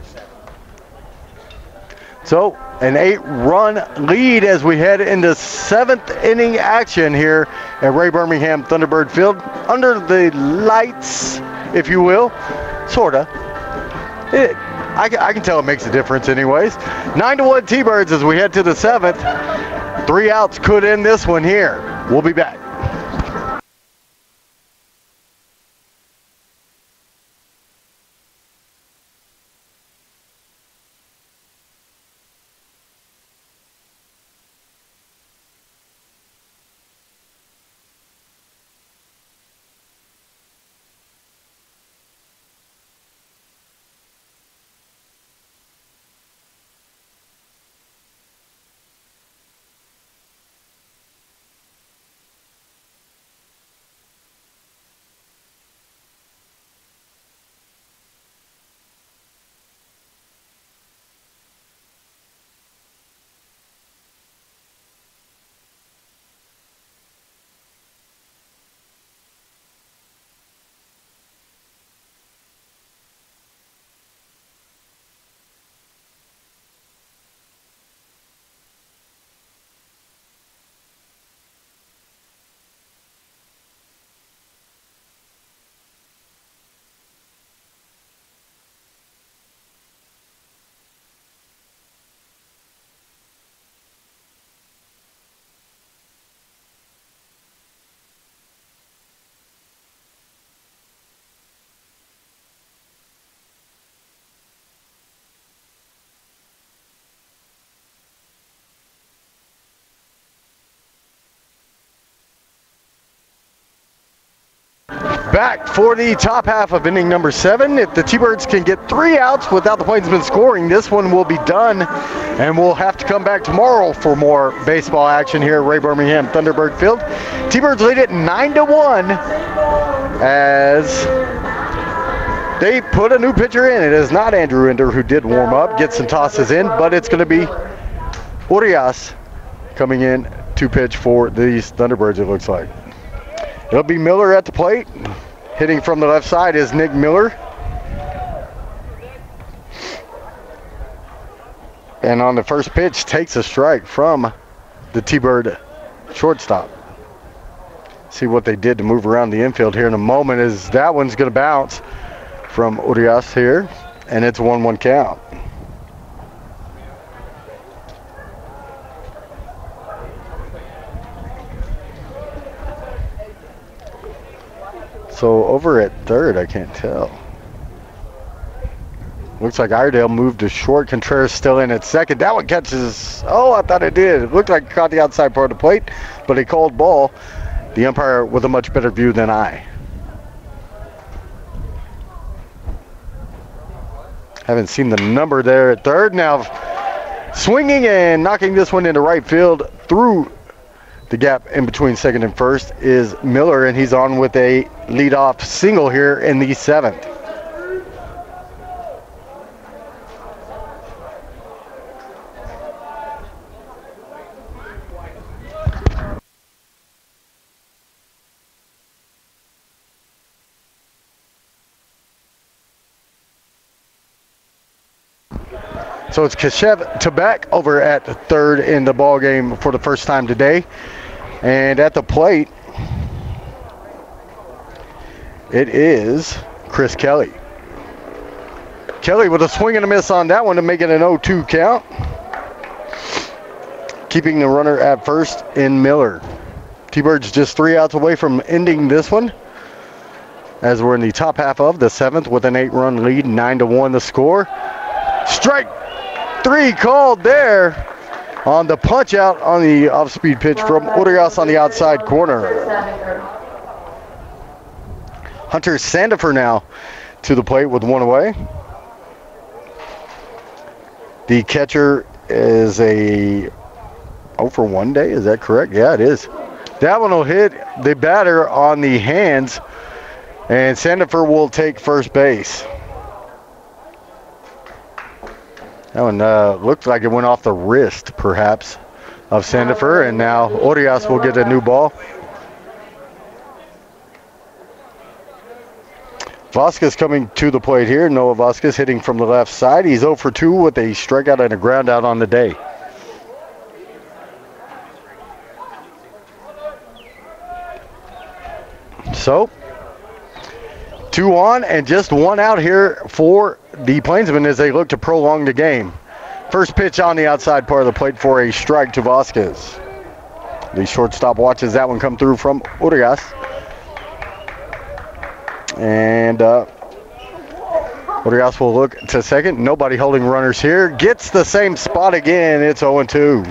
So an 8-run lead as we head into 7th inning action here at Ray Birmingham Thunderbird Field. Under the lights, if you will, sorta. I can tell it makes a difference anyways. 9-1 T-Birds as we head to the 7th. 3 outs could end this one here. We'll be back. Back for the top half of inning number 7. If the T-Birds can get 3 outs without the Plainsmen scoring, this one will be done, and we'll have to come back tomorrow for more baseball action here at Ray Birmingham Thunderbird Field. T-Birds lead it 9-1 as they put a new pitcher in. It is not Andrew Ender, who did warm up, get some tosses in, but it's going to be Urias coming in to pitch for these Thunderbirds, it looks like. It'll be Miller at the plate. Hitting from the left side is Nick Miller. And on the first pitch, takes a strike from the T-Bird shortstop. See what they did to move around the infield here in a moment, is that one's going to bounce from Urias here, and it's a 1-1 count. So over at third, I can't tell. Looks like Iredale moved to short. Contreras still in at second. That one catches. Oh, I thought it did. It looked like it caught the outside part of the plate, but he called ball. The umpire with a much better view than I. Haven't seen the number there at third. Now swinging and knocking this one into right field through the gap in between second and first is Miller, and he's on with a leadoff single here in the 7th. So it's Kashev Tabak over at third in the ball game for the first time today. And at the plate, it is Chris Kelly. Kelly with a swing and a miss on that one to make it an 0-2 count. Keeping the runner at first in Miller. T-Birds just 3 outs away from ending this one, as we're in the top half of the 7th with an 8-run lead, 9-1 the score. Strike 3 called there on the punch out on the off-speed pitch from Urias on the outside corner. Hunter Sandifer now to the plate with 1 away. The catcher is a 0-for-1 day, is that correct? Yeah, it is. That one will hit the batter on the hands, and Sandifer will take first base. That one looked like it went off the wrist, perhaps, of Sandifer, and now Urias will get a new ball. Vasquez coming to the plate here. Noah Vasquez hitting from the left side. He's 0-for-2 with a strikeout and a ground out on the day. So, 2 on and just 1 out here for the Plainsmen as they look to prolong the game. First pitch on the outside part of the plate for a strike to Vasquez. The shortstop watches that one come through from Urias. And Urias will look to second. Nobody holding runners here. Gets the same spot again. It's 0-2.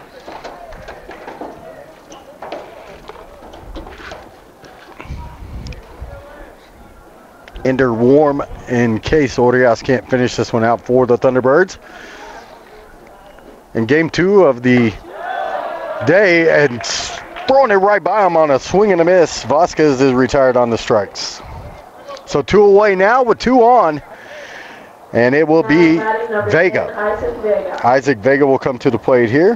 Ender warm in case Urias can't finish this one out for the Thunderbirds. In game 2 of the day, and throwing it right by him on a swing and a miss, Vasquez is retired on the strikes. So 2 away now with 2 on, and it will be Vega. Isaac Vega will come to the plate here.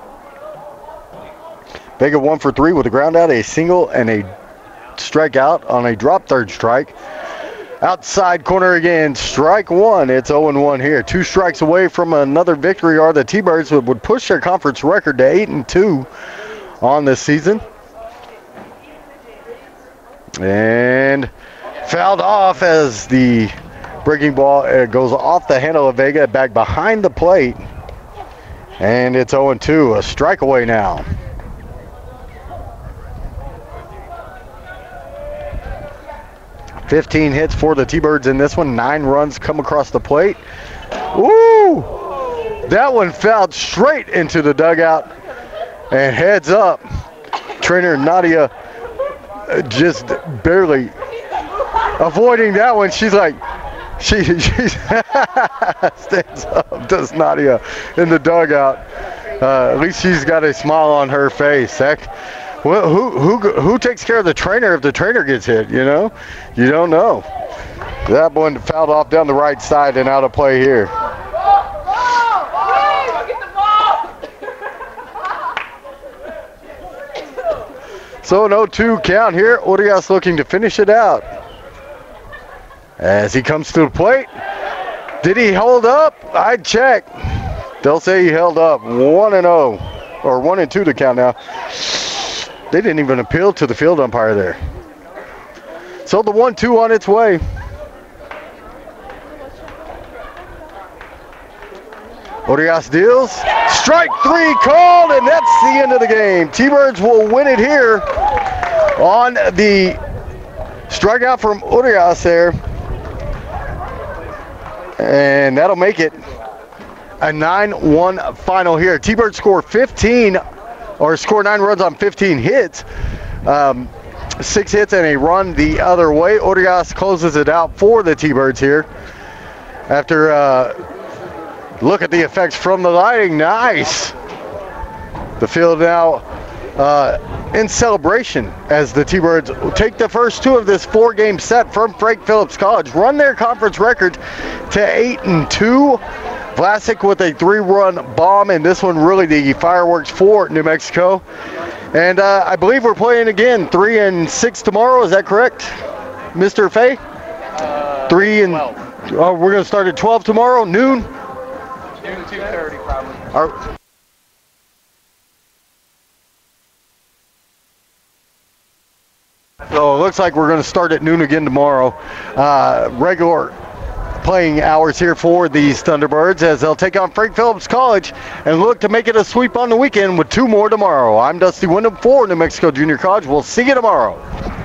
Vega 1-for-3 with a ground out, a single, and a strikeout on a drop third strike. Outside corner again, strike 1. It's 0-1 here. 2 strikes away from another victory are the T-Birds, would push their conference record to 8-2 on this season. And fouled off as the breaking ball goes off the handle of Vega, back behind the plate. And it's 0-2, a strike away now. $15 hits for the T-Birds in this one. 9 runs come across the plate. Woo! That one fouled straight into the dugout and heads up. Trainer Nadia just barely avoiding that one. She's like, she stands up, does Nadia in the dugout. At least she's got a smile on her face. Well, who takes care of the trainer if the trainer gets hit, you know? You don't know. That one fouled off down the right side and out of play here. So an 0-2 count here. Urias looking to finish it out. As he comes to the plate. Did he hold up? I'd check. They'll say he held up. 1-0. Or 1-2 to count now. They didn't even appeal to the field umpire there. So the 1-2 on its way. Urias deals. Strike 3 called, and that's the end of the game. T-Birds will win it here on the strikeout from Urias there. And that'll make it a 9-1 final here. T-Birds score 9 runs on 15 hits. 6 hits and a run the other way. Urias closes it out for the T-Birds here. After look at the effects from the lighting. Nice. The field now in celebration as the T-Birds take the first 2 of this 4-game set from Frank Phillips College. Run their conference record to 8-2. Vlasic with a 3-run bomb, and this one really the fireworks for New Mexico. And I believe we're playing again 3 and 6 tomorrow. Is that correct, Mr. Fay? 3 and 12. Oh, we're going to start at 12 tomorrow, noon. Noon, 2:30 probably. So it looks like we're going to start at noon again tomorrow. Regular playing hours here for these Thunderbirds as they'll take on Frank Phillips College and look to make it a sweep on the weekend with 2 more tomorrow. I'm Dusty Wyndham for New Mexico Junior College. We'll see you tomorrow.